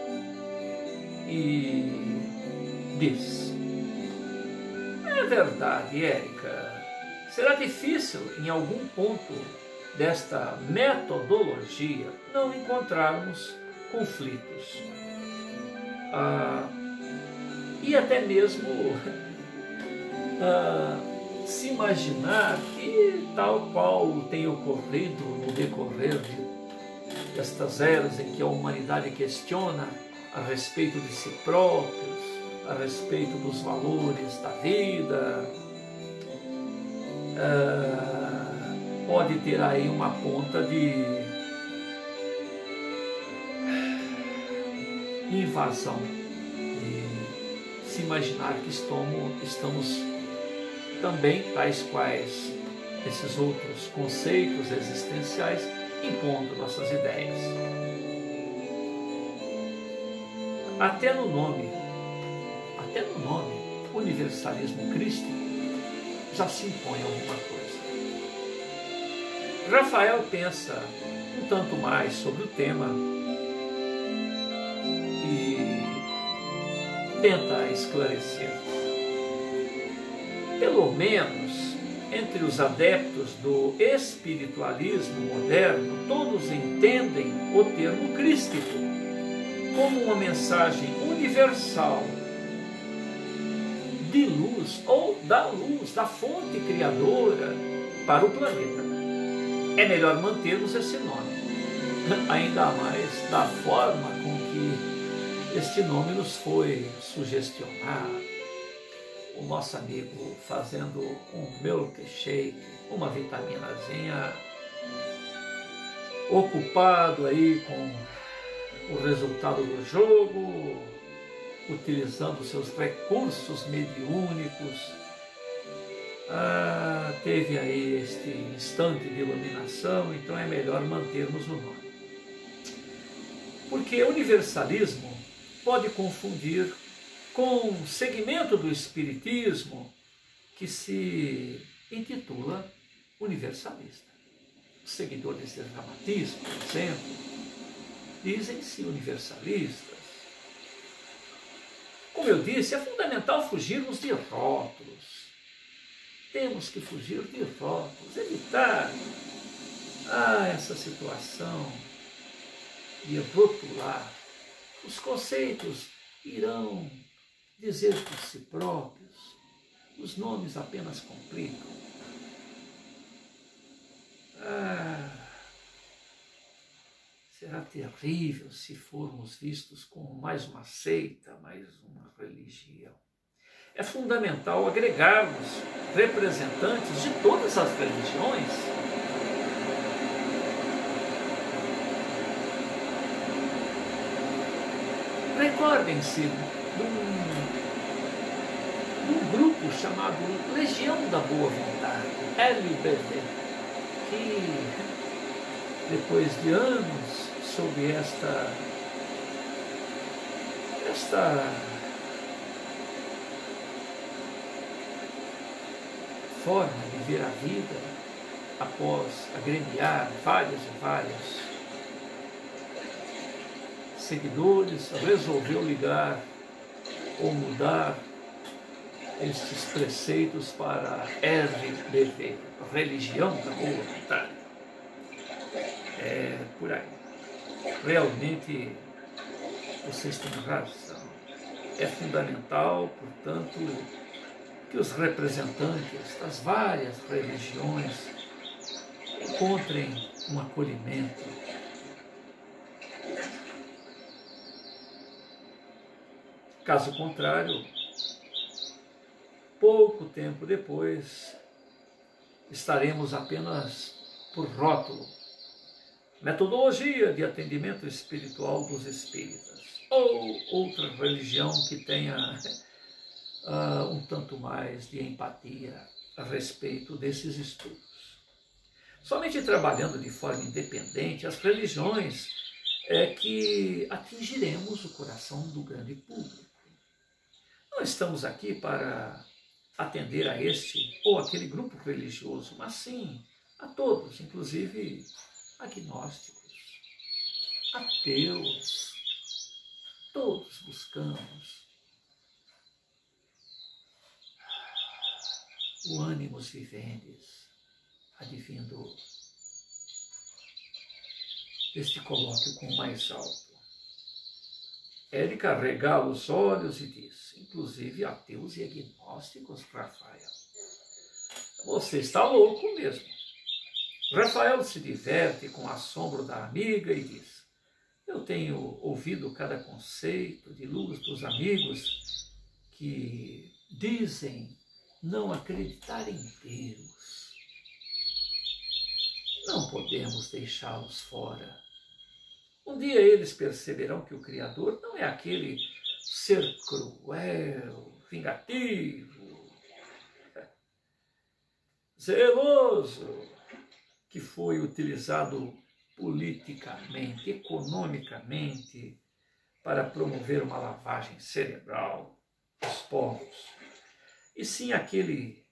e diz: é verdade, Érica. Será difícil, em algum ponto desta metodologia, não encontrarmos conflitos. E até mesmo se imaginar que, tal qual tem ocorrido no decorrer destas eras em que a humanidade questiona a respeito de si próprios, a respeito dos valores da vida, pode ter aí uma ponta de invasão, e se imaginar que estamos também, tais quais esses outros conceitos existenciais, impondo nossas ideias. Até no nome universalismo crístico já se impõe alguma coisa. Rafael pensa um tanto mais sobre o tema e tenta esclarecer. Pelo menos entre os adeptos do espiritualismo moderno, todos entendem o termo crístico como uma mensagem universal de luz ou da luz, da fonte criadora para o planeta. É melhor mantermos esse nome, ainda mais da forma com que este nome nos foi sugestionado. O nosso amigo fazendo um milkshake, uma vitaminazinha, ocupado aí com o resultado do jogo, utilizando seus recursos mediúnicos. Teve aí este instante de iluminação, então é melhor mantermos o nome. Porque universalismo pode confundir com um segmento do espiritismo que se intitula universalista. Os seguidores do dramatismo, por exemplo, dizem-se universalistas. Como eu disse, é fundamental fugirmos de rótulos. Temos que fugir de rótulos, evitar essa situação e rotular. Os conceitos irão dizer por si próprios, os nomes apenas complicam. Será terrível se formos vistos como mais uma seita, mais uma religião. É fundamental agregarmos representantes de todas as religiões. Recordem-se de um grupo chamado Legião da Boa Vontade, LBV, que depois de anos sob esta forma de ver a vida, após agremiar vários e vários seguidores, resolveu ligar ou mudar estes preceitos para RBV, Religião da Boa Vontade. É por aí. Realmente, vocês têm razão. É fundamental, portanto, que os representantes das várias religiões encontrem um acolhimento. Caso contrário, pouco tempo depois, estaremos apenas por rótulo. Metodologia de atendimento espiritual dos espíritas, ou outra religião que tenha um tanto mais de empatia a respeito desses estudos. Somente trabalhando de forma independente, as religiões é que atingiremos o coração do grande público. Não estamos aqui para atender a este ou aquele grupo religioso, mas sim a todos, inclusive agnósticos, ateus. Todos buscamos o animus vivendis, advindo deste colóquio com o mais alto. Érica regala os olhos e diz, inclusive ateus e agnósticos, Rafael, você está louco mesmo. Rafael se diverte com o assombro da amiga e diz, eu tenho ouvido cada conceito de luz dos amigos que dizem não acreditar em Deus. Não podemos deixá-los fora. Um dia eles perceberão que o Criador não é aquele ser cruel, vingativo, zeloso, que foi utilizado politicamente, economicamente, para promover uma lavagem cerebral dos povos. E sim aquele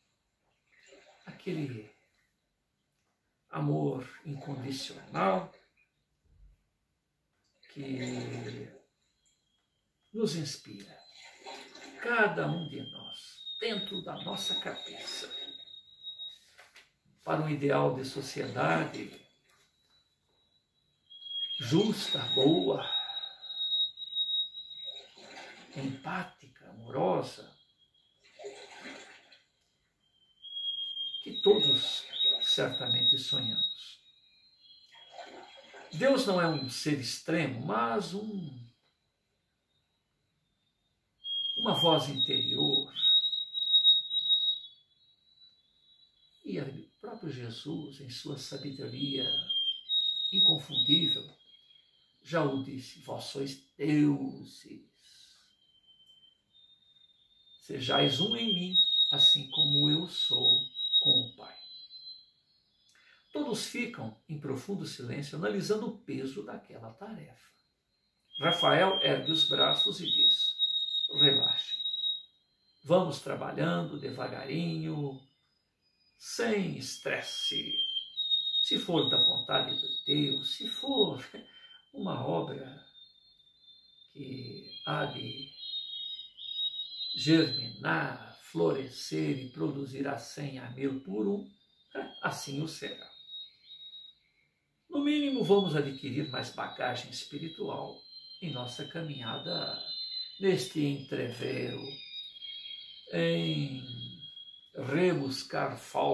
amor incondicional que nos inspira, cada um de nós, dentro da nossa cabeça, para um ideal de sociedade justa, boa, empática, amorosa, que todos certamente sonhamos. Deus não é um ser extremo, mas uma voz interior. E o próprio Jesus, em sua sabedoria inconfundível, já o disse, vós sois deuses. Sejais um em mim, assim como eu sou com o Pai. Todos ficam em profundo silêncio, analisando o peso daquela tarefa. Rafael ergue os braços e diz, relaxem. Vamos trabalhando devagarinho, sem estresse. Se for da vontade de Deus, se for uma obra que há de germinar, florescer e produzir a 100 a 1000 por um, assim o será. No mínimo, vamos adquirir mais bagagem espiritual em nossa caminhada neste entrevero, em rebuscar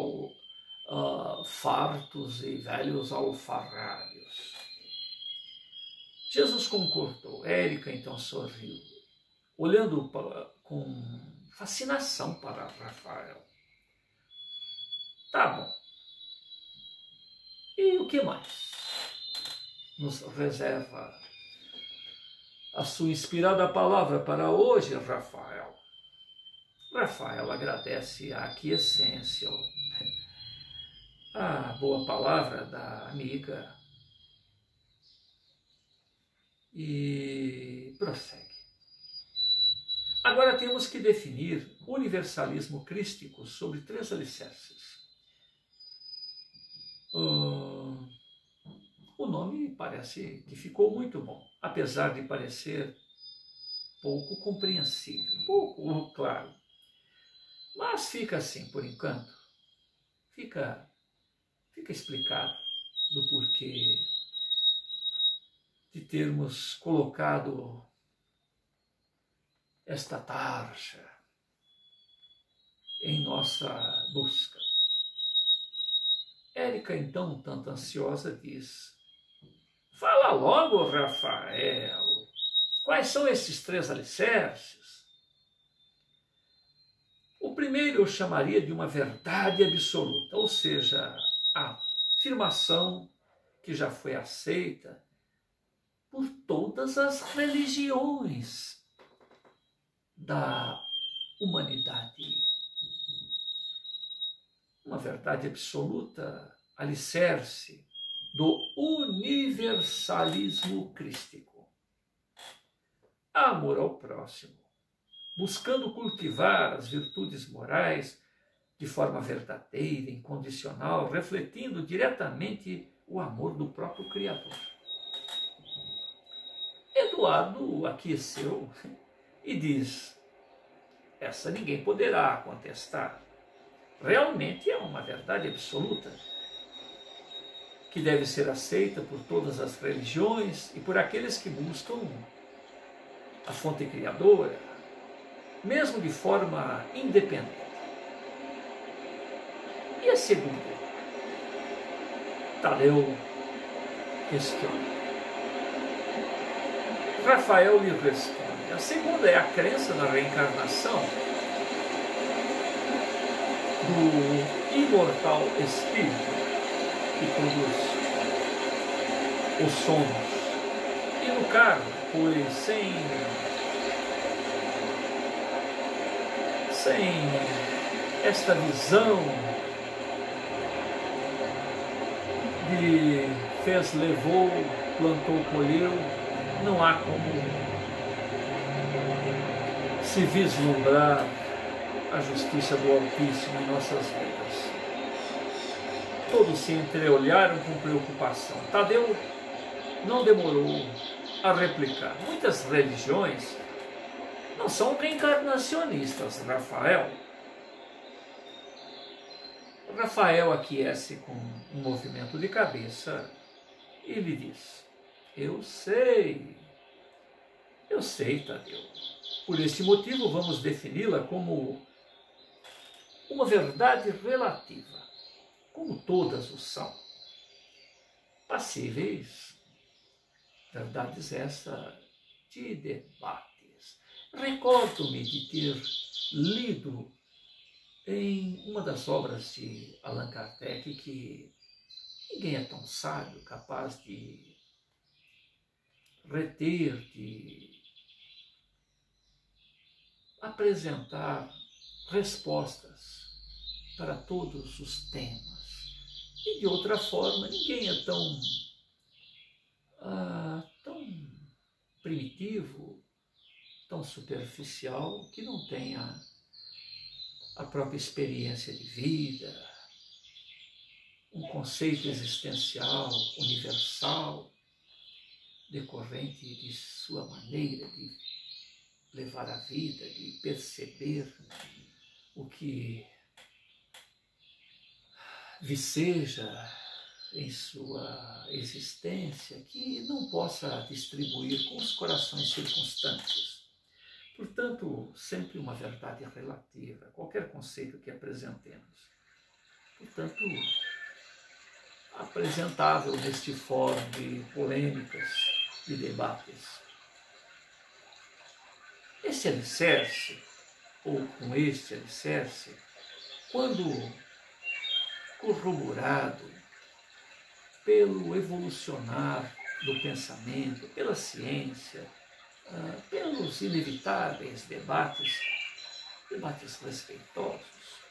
fartos e velhos alfarrários. Jesus concordou. Érica então sorriu, olhando com fascinação para Rafael. Tá bom. E o que mais nos reserva a sua inspirada palavra para hoje, Rafael? Rafael agradece a aquiescência, a boa palavra da amiga e prossegue. Agora temos que definir o universalismo crístico sobre 3 alicerces. O nome parece que ficou muito bom, apesar de parecer pouco compreensível, pouco claro. Mas fica assim por enquanto. Fica explicado do porquê de termos colocado esta tarja em nossa busca. Érica, então, tanto ansiosa, diz: fala logo, Rafael, quais são esses 3 alicerces? O primeiro eu chamaria de uma verdade absoluta, ou seja, a afirmação que já foi aceita por todas as religiões da humanidade. Uma verdade absoluta, alicerce do universalismo crístico. Amor ao próximo, buscando cultivar as virtudes morais de forma verdadeira, incondicional, refletindo diretamente o amor do próprio Criador. Eduardo aqueceu e diz: essa ninguém poderá contestar. Realmente é uma verdade absoluta que deve ser aceita por todas as religiões e por aqueles que buscam a fonte criadora, mesmo de forma independente. E a segunda? Tadeu questiona. Rafael lhe responde: a segunda é a crença na reencarnação do imortal espírito que todos os somos. E no caso, pois sem esta visão de fez, levou, plantou, colheu, não há como se vislumbrar a justiça do Altíssimo em nossas vidas. Todos se entreolharam com preocupação. Tadeu não demorou a replicar. Muitas religiões não são reencarnacionistas, Rafael. Rafael aquece com um movimento de cabeça e lhe diz: eu sei, Tadeu. Por este motivo vamos defini-la como uma verdade relativa, como todas o são, passíveis, verdades essa de debates. Recordo-me de ter lido em uma das obras de Allan Kardec que ninguém é tão sábio capaz de reter, de apresentar respostas para todos os temas. E de outra forma, ninguém é tão primitivo, tão superficial, que não tenha a própria experiência de vida, um conceito existencial, universal, decorrente de sua maneira de levar a vida, de perceber o que viceja em sua existência que não possa distribuir com os corações circunstantes. Portanto, sempre uma verdade relativa, qualquer conceito que apresentemos. Portanto, apresentável neste fórum de polêmicas e debates. Esse alicerce, ou com este alicerce, quando corroborado pelo evolucionar do pensamento, pela ciência, pelos inevitáveis debates respeitosos,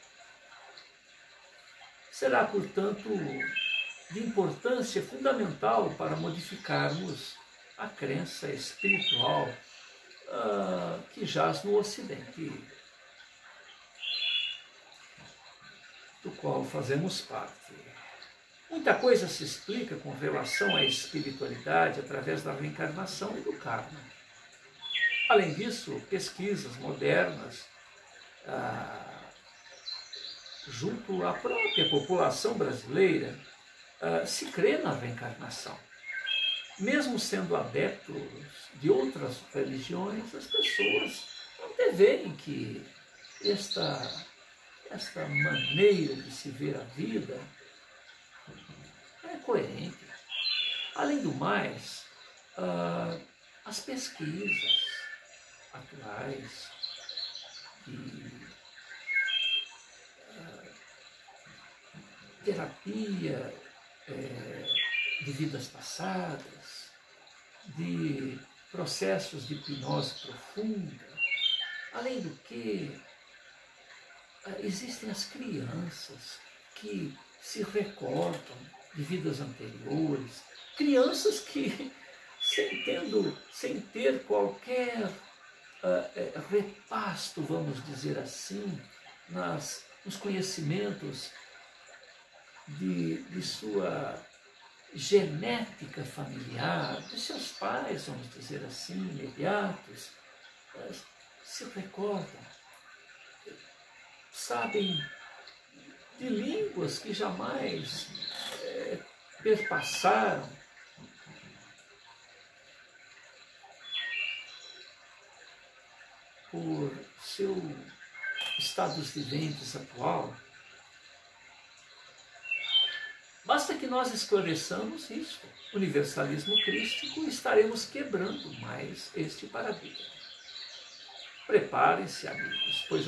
será, portanto, de importância fundamental para modificarmos a crença espiritual que jaz no Ocidente, do qual fazemos parte. Muita coisa se explica com relação à espiritualidade através da reencarnação e do karma. Além disso, pesquisas modernas junto à própria população brasileira se crê na reencarnação. Mesmo sendo adeptos de outras religiões, as pessoas anteveem que esta maneira de se ver a vida é coerente. Além do mais, as pesquisas atuais de terapia de vidas passadas, de processos de hipnose profunda, além do que existem as crianças que se recordam de vidas anteriores, crianças que, sem ter qualquer repasto, vamos dizer assim, nos conhecimentos de sua genética familiar, de seus pais, vamos dizer assim, imediatos, se recordam, sabem de línguas que jamais perpassaram. Por seu status viventes atual. Basta que nós esclareçamos isso, universalismo crístico, e estaremos quebrando mais este paradigma. Preparem-se, amigos, pois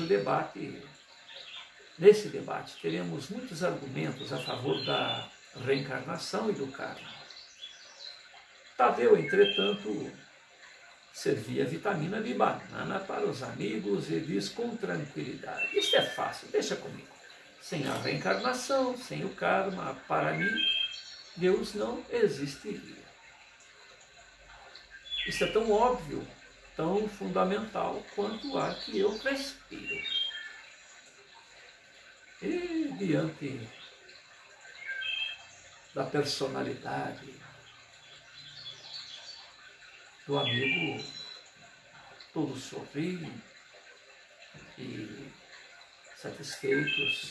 nesse debate teremos muitos argumentos a favor da reencarnação e do karma. Tadeu, entretanto, servia vitamina de banana para os amigos e diz com tranquilidade: isto é fácil, deixa comigo. Sem a reencarnação, sem o karma, para mim, Deus não existiria. Isso é tão óbvio, tão fundamental quanto o ar que eu respiro. E diante da personalidade do amigo, todos sorriem e satisfeitos.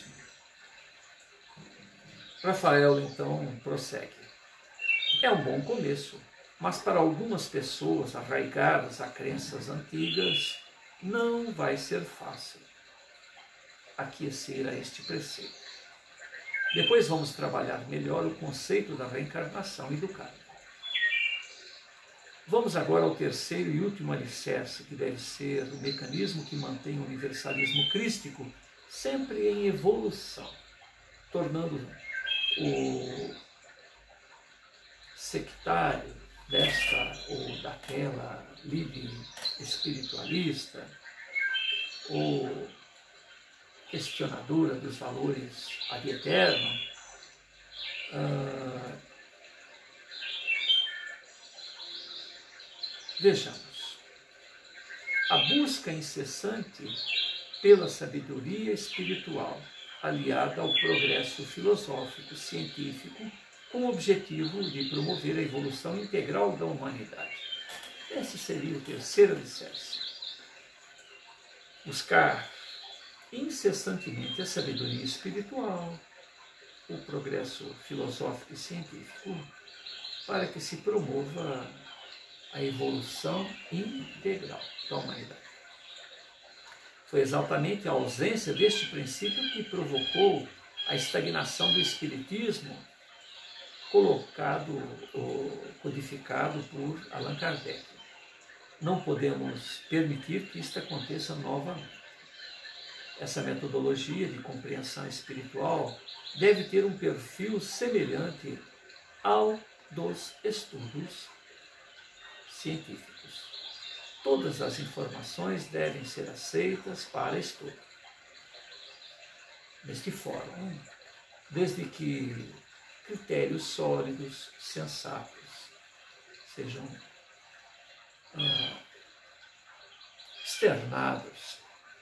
Rafael, então, prossegue. É um bom começo, mas para algumas pessoas arraigadas a crenças antigas, não vai ser fácil aquecer a este preceito. Depois vamos trabalhar melhor o conceito da reencarnação e do karma. Vamos agora ao terceiro e último alicerce, que deve ser o mecanismo que mantém o universalismo crístico sempre em evolução, tornando o sectário desta ou daquela líder espiritualista ou questionadora dos valores ad eterno, vejamos, a busca incessante pela sabedoria espiritual, aliada ao progresso filosófico, científico, com o objetivo de promover a evolução integral da humanidade. Esse seria o terceiro alicerce. Buscar incessantemente a sabedoria espiritual, o progresso filosófico e científico para que se promova a evolução integral da humanidade. Foi exatamente a ausência deste princípio que provocou a estagnação do espiritismo, colocado ou codificado por Allan Kardec. Não podemos permitir que isto aconteça novamente. Essa metodologia de compreensão espiritual deve ter um perfil semelhante ao dos estudos científicos. Todas as informações devem ser aceitas para estudo. Deste fórum, desde que critérios sólidos, sensatos, sejam externados.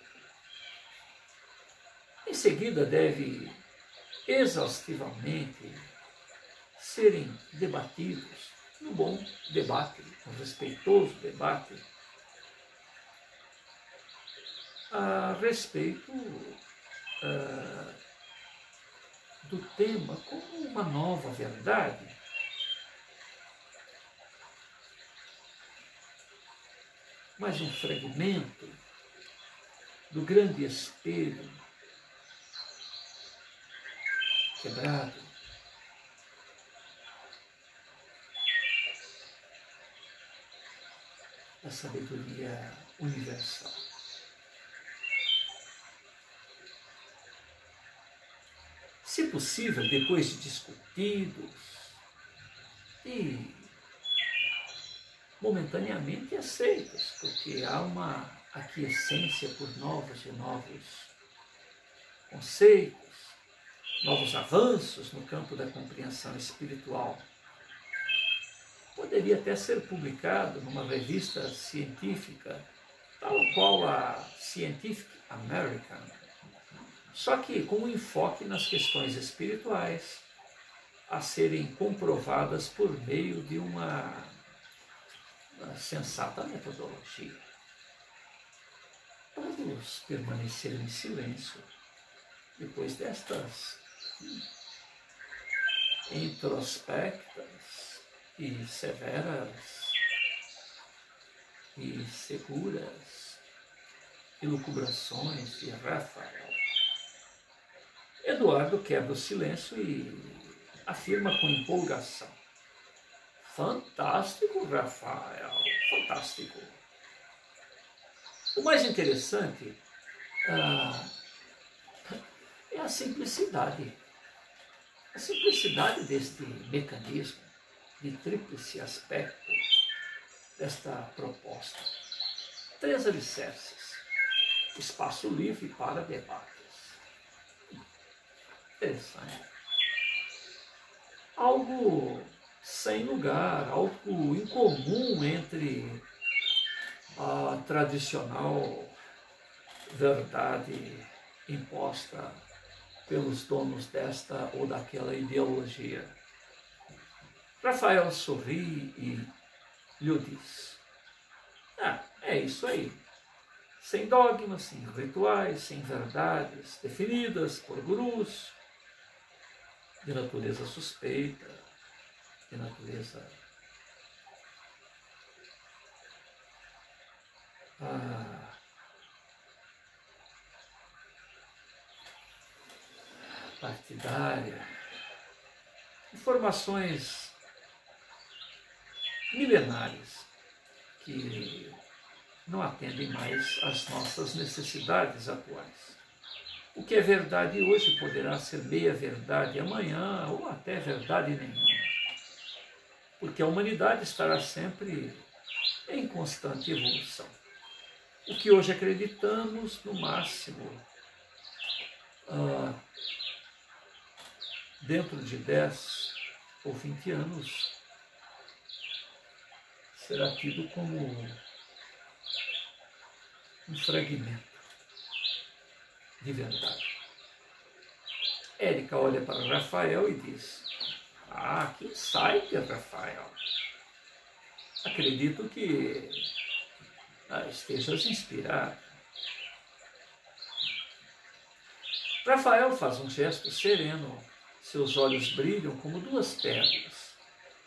Em seguida, deve exaustivamente serem debatidos, no bom debate, no respeitoso debate, a respeito do tema como uma nova verdade. Mais um fragmento do grande espelho quebrado, da sabedoria universal. Se possível, depois de discutidos e momentaneamente aceitos, porque há uma aquiescência por novos e novos conceitos, novos avanços no campo da compreensão espiritual. Poderia até ser publicado numa revista científica, tal qual a Scientific American, só que com um enfoque nas questões espirituais a serem comprovadas por meio de uma sensata metodologia. Todos permaneceram em silêncio depois destas introspectas e severas e seguras elucubrações de Rafael. Eduardo quebra o silêncio e afirma com empolgação: fantástico, Rafael, fantástico. O mais interessante é a simplicidade. A simplicidade deste mecanismo de tríplice aspecto desta proposta. 3 alicerces. Espaço livre para debates. Interessante. Algo sem lugar, algo incomum entre a tradicional verdade imposta pelos donos desta ou daquela ideologia. Rafael sorri e lhe diz: é isso aí. Sem dogmas, sem rituais, sem verdades definidas por gurus, de natureza suspeita, de natureza partidária, informações milenares que não atendem mais às nossas necessidades atuais. O que é verdade hoje poderá ser meia verdade amanhã ou até verdade nenhuma, porque a humanidade estará sempre em constante evolução. O que hoje acreditamos, no máximo, dentro de 10 ou 20 anos, será tido como um fragmento de verdade. Érica olha para Rafael e diz: que insight, Rafael. Acredito que estejas inspirado. Rafael faz um gesto sereno, seus olhos brilham como duas pérolas.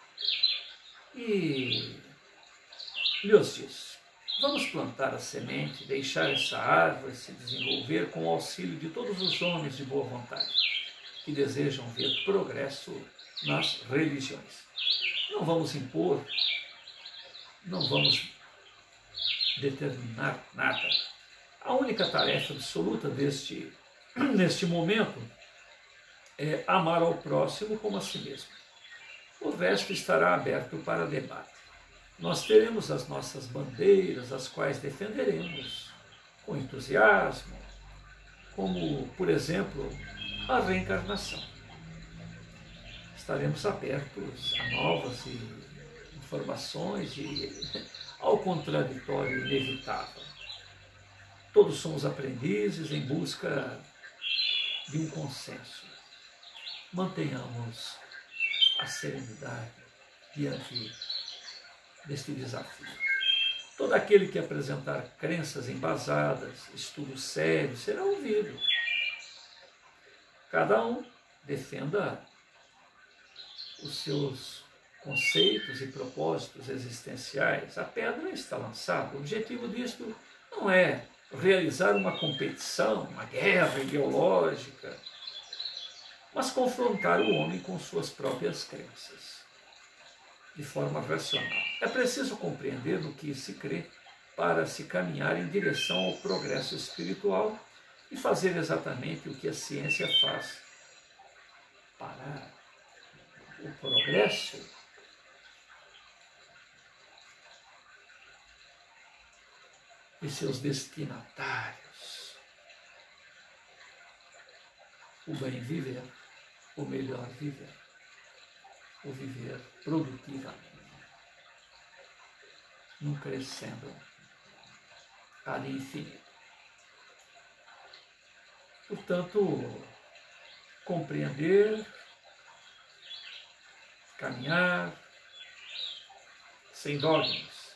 E Deus diz: vamos plantar a semente, deixar essa árvore se desenvolver com o auxílio de todos os homens de boa vontade que desejam ver progresso nas religiões. Não vamos impor, não vamos determinar nada. A única tarefa absoluta neste momento é amar ao próximo como a si mesmo. O resto estará aberto para debate. Nós teremos as nossas bandeiras, as quais defenderemos com entusiasmo, como, por exemplo, a reencarnação. Estaremos abertos a novas informações e ao contraditório inevitável. Todos somos aprendizes em busca de um consenso. Mantenhamos a serenidade diante deste desafio. Todo aquele que apresentar crenças embasadas, estudos sérios, será ouvido. Cada um defenda os seus conceitos e propósitos existenciais. A pedra está lançada. O objetivo disto não é realizar uma competição, uma guerra ideológica, mas confrontar o homem com suas próprias crenças, de forma racional. É preciso compreender no que se crê para se caminhar em direção ao progresso espiritual e fazer exatamente o que a ciência faz para o progresso de seus destinatários. O bem viver, o melhor viver, o viver produtivamente, num crescendo ad infinito. Portanto, compreender, caminhar, sem dogmas,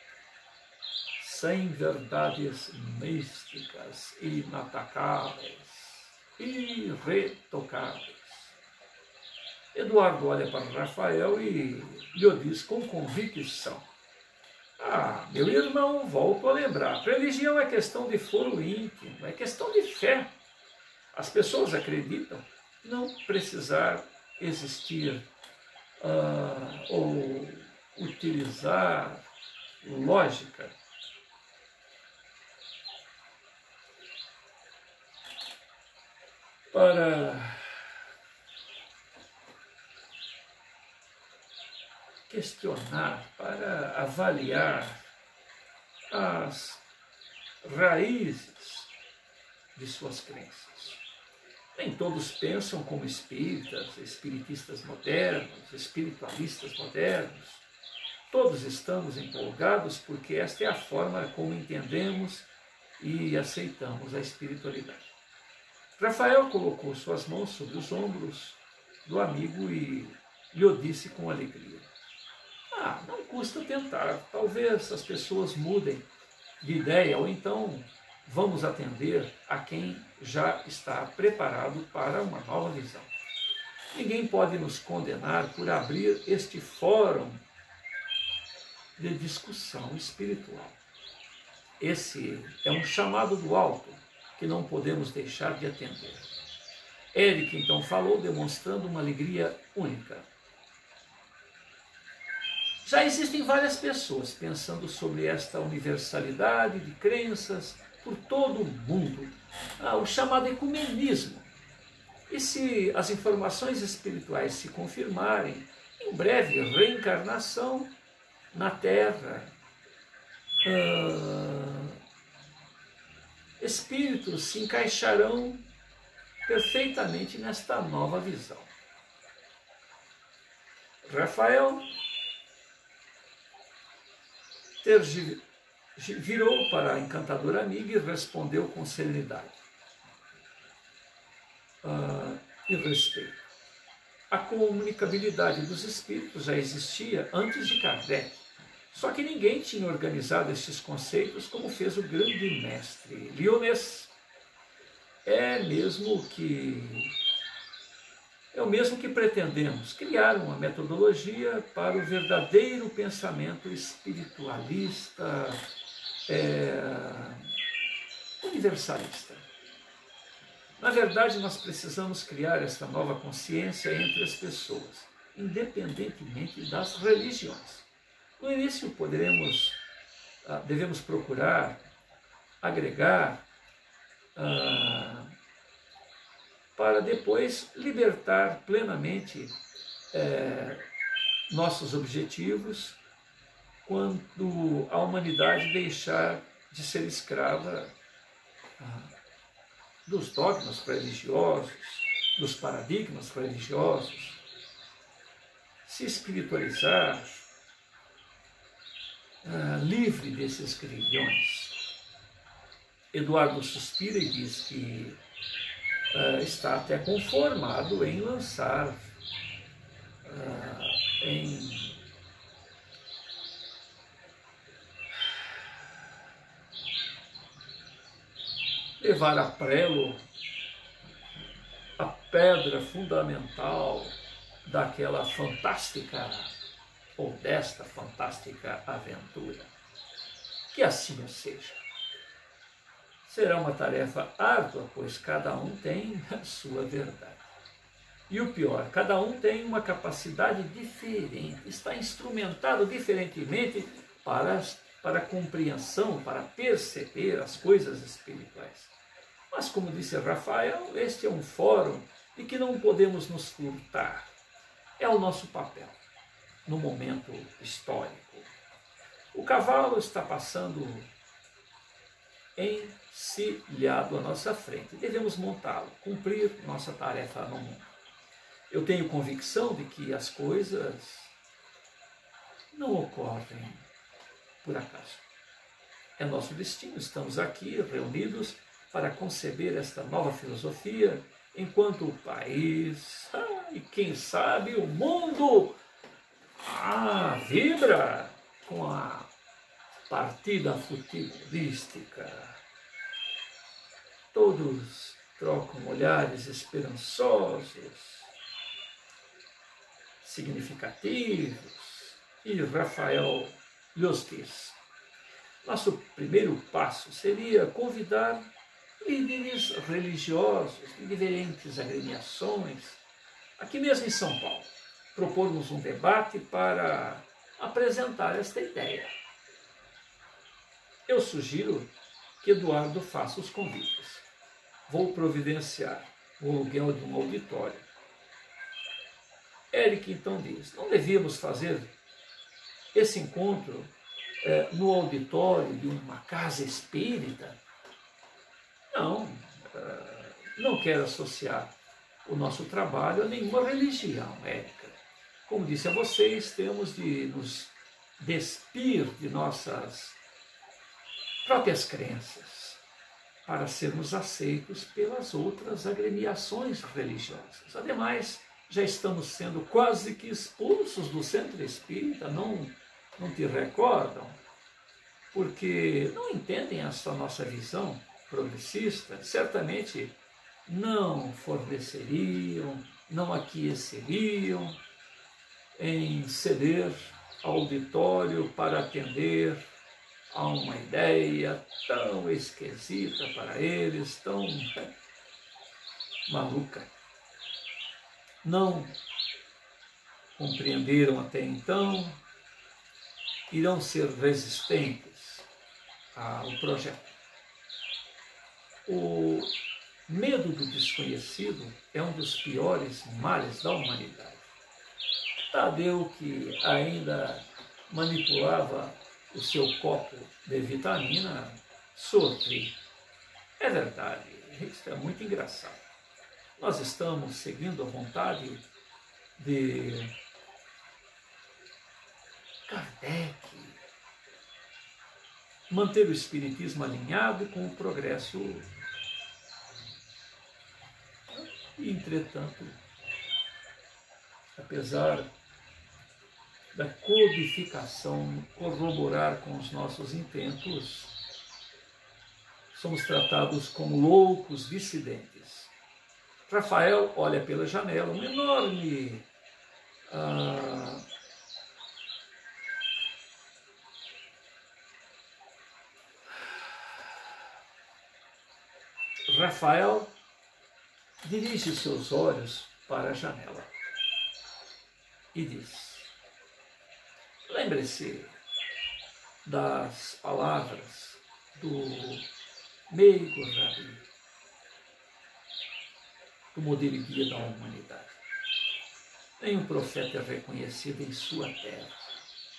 sem verdades místicas, inatacáveis, irretocáveis. Eduardo olha para Rafael e lhe diz com convicção: ah, meu irmão, volto a lembrar, religião é questão de foro íntimo, é questão de fé. As pessoas acreditam não precisar existir ou utilizar lógica para questionar, para avaliar as raízes de suas crenças. Nem todos pensam como espíritas, espiritistas modernos, espiritualistas modernos. Todos estamos empolgados porque esta é a forma como entendemos e aceitamos a espiritualidade. Rafael colocou suas mãos sobre os ombros do amigo e lhe disse com alegria: ah, não custa tentar, talvez as pessoas mudem de ideia ou então vamos atender a quem já está preparado para uma nova visão. Ninguém pode nos condenar por abrir este fórum de discussão espiritual. Esse é um chamado do alto que não podemos deixar de atender. Eric então falou, demonstrando uma alegria única. Já existem várias pessoas pensando sobre esta universalidade de crenças por todo o mundo, o chamado ecumenismo. E se as informações espirituais se confirmarem, em breve reencarnação na Terra, espíritos se encaixarão perfeitamente nesta nova visão. Rafael virou para a encantadora amiga e respondeu com serenidade e respeito. A comunicabilidade dos espíritos já existia antes de Kardec, só que ninguém tinha organizado estes conceitos como fez o grande mestre Lyonès. É mesmo que é o mesmo que pretendemos criar uma metodologia para o verdadeiro pensamento espiritualista, universalista. Na verdade, nós precisamos criar esta nova consciência entre as pessoas, independentemente das religiões. No início, devemos procurar agregar para depois libertar plenamente nossos objetivos quando a humanidade deixar de ser escrava dos dogmas religiosos, dos paradigmas religiosos, se espiritualizar, livre desses grilhões. Eduardo suspira e diz que está até conformado em lançar, em levar a prelo a pedra fundamental daquela fantástica, ou desta fantástica aventura. Que assim seja. Será uma tarefa árdua, pois cada um tem a sua verdade. E o pior, cada um tem uma capacidade diferente, está instrumentado diferentemente para a compreensão, para perceber as coisas espirituais. Mas, como disse Rafael, este é um fórum e que não podemos nos furtar. É o nosso papel no momento histórico. O cavalo está passando encilhado à nossa frente. Devemos montá-lo, cumprir nossa tarefa no mundo. Eu tenho convicção de que as coisas não ocorrem por acaso. É nosso destino, estamos aqui reunidos para conceber esta nova filosofia, enquanto o país, e quem sabe o mundo, vibra com a partida futebolística. Todos trocam olhares esperançosos, significativos, e Rafael lhes diz: nosso primeiro passo seria convidar líderes religiosos de diferentes agremiações, aqui mesmo em São Paulo, propormos um debate para apresentar esta ideia. Eu sugiro que Eduardo faça os convites. Vou providenciar o aluguel de um auditório. Eric então diz: não devíamos fazer esse encontro no auditório de uma casa espírita? Não quero associar o nosso trabalho a nenhuma religião, Érica. Como disse a vocês, temos de nos despir de nossas próprias crenças para sermos aceitos pelas outras agremiações religiosas. Ademais, já estamos sendo quase que expulsos do centro espírita, não te recordam? Porque não entendem essa nossa visão progressista, certamente não forneceriam, não aqueceriam em ceder auditório para atender a uma ideia tão esquisita para eles, tão maluca. Não compreenderam até então, irão ser resistentes ao projeto. O medo do desconhecido é um dos piores males da humanidade. Tadeu, que ainda manipulava o seu copo de vitamina, sorri. É verdade, isso é muito engraçado. Nós estamos seguindo a vontade de Kardec, manter o espiritismo alinhado com o progresso. E, entretanto, apesar da codificação corroborar com os nossos intentos, somos tratados como loucos dissidentes. Rafael olha pela janela, um enorme Rafael dirige seus olhos para a janela e diz: lembre-se das palavras do meigo Rabi, do modelo e guia da humanidade. Nenhum profeta é reconhecido em sua terra.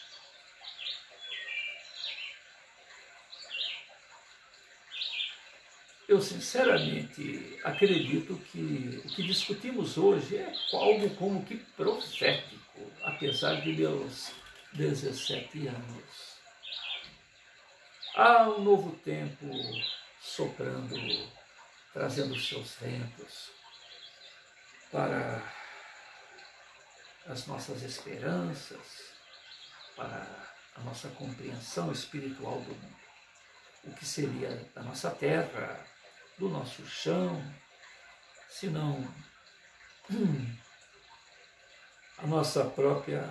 Eu sinceramente acredito que o que discutimos hoje é algo como que profético, apesar de meus 17 anos. Há um novo tempo soprando, trazendo seus ventos para as nossas esperanças, para a nossa compreensão espiritual do mundo. O que seria da nossa terra, do nosso chão, se não a nossa própria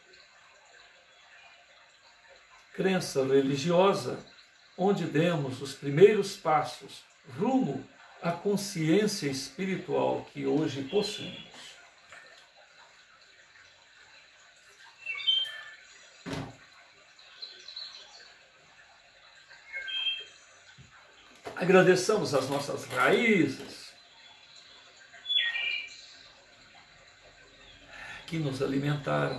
crença religiosa, onde demos os primeiros passos rumo à consciência espiritual que hoje possuímos. Agradeçamos as nossas raízes que nos alimentaram.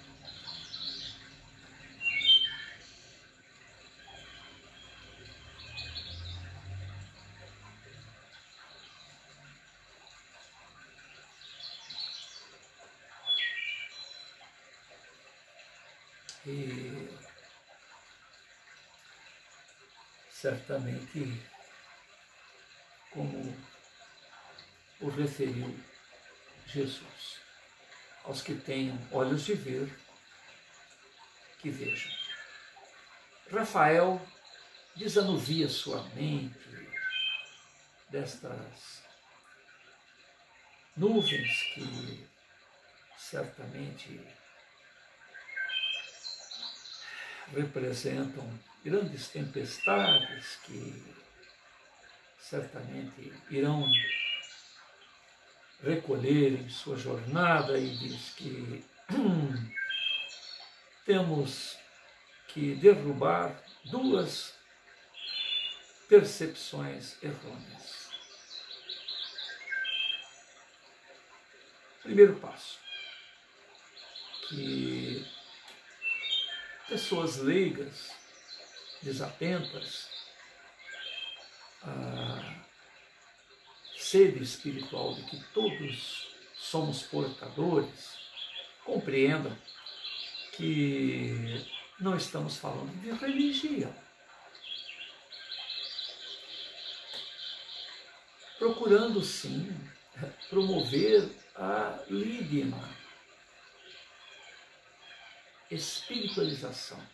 E certamente, como o referiu Jesus, aos que tenham olhos de ver, que vejam. Rafael desanuvia sua mente destas nuvens que certamente representam grandes tempestades que certamente irão recolher em sua jornada, e diz que temos que derrubar duas percepções errôneas. Primeiro passo, que pessoas leigas, desatentas, a sede espiritual de que todos somos portadores, compreendam que não estamos falando de religião. Procurando, sim, promover a lídima espiritualização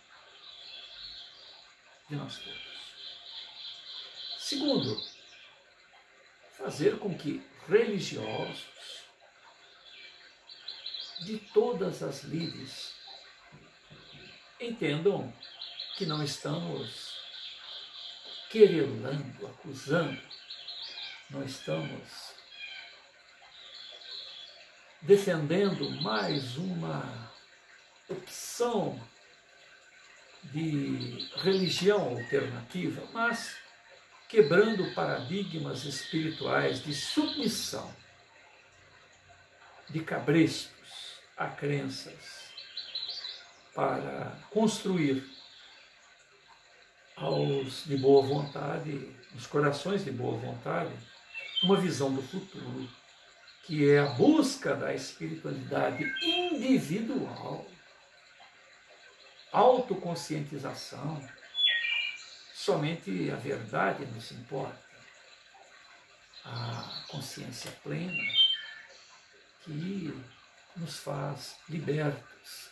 de nós todos. Segundo, fazer com que religiosos de todas as lides entendam que não estamos querelando, acusando, não estamos defendendo mais uma opção de religião alternativa, mas quebrando paradigmas espirituais de submissão, de cabrestos a crenças, para construir aos de boa vontade, nos corações de boa vontade, uma visão do futuro, que é a busca da espiritualidade individual, autoconscientização. Somente a verdade nos importa, a consciência plena que nos faz libertos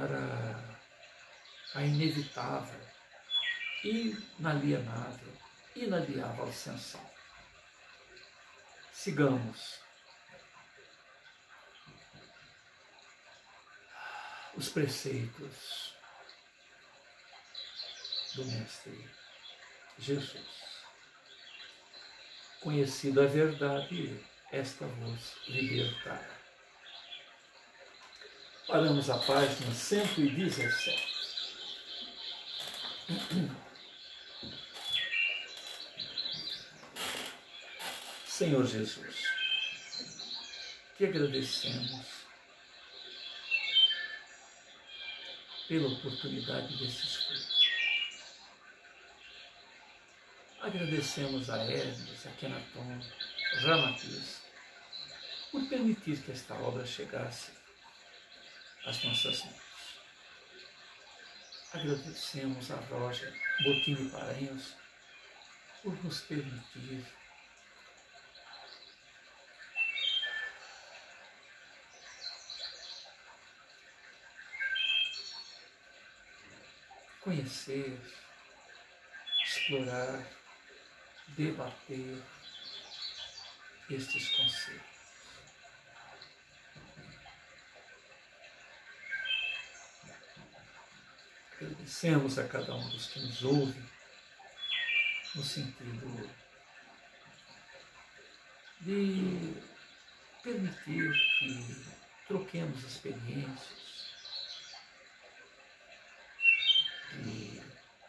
para a inevitável, inalienável, inadiável ascensão. Sigamos os preceitos do Mestre Jesus. Conhecida a verdade, esta vos libertará. Paramos a página 117. Senhor Jesus, te agradecemos pela oportunidade desse estudo. Agradecemos a Hermes, a Kenaton, Ramatiz, por permitir que esta obra chegasse às nossas mãos. Agradecemos a Roger Bottini Paranhos por nos permitir conhecer, explorar, debater estes conceitos. Agradecemos a cada um dos que nos ouve, no sentido de permitir que troquemos experiências, que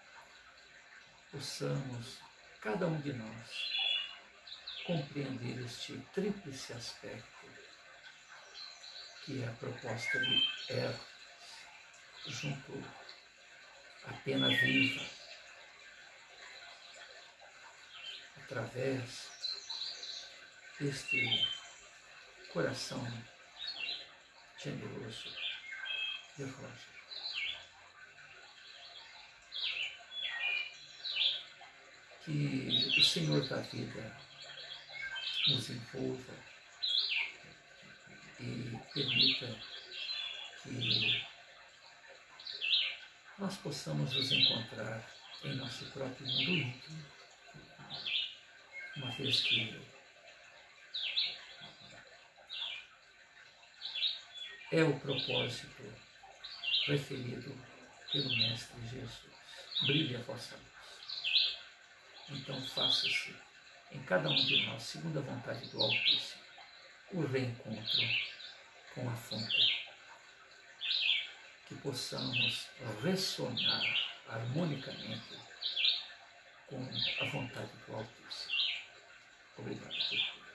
possamos, cada um de nós, compreender este tríplice aspecto que é a proposta de Hermes junto à pena viva, através deste coração generoso de Roger. Que o Senhor da vida nos envolva e permita que nós possamos nos encontrar em nosso próprio mundo íntimo, uma vez que é o propósito referido pelo Mestre Jesus. Brilhe a vossa luz. Então faça-se em cada um de nós, segundo a vontade do Altíssimo, o reencontro com a fonte, que possamos ressonar harmonicamente com a vontade do Altíssimo. Obrigado por tudo.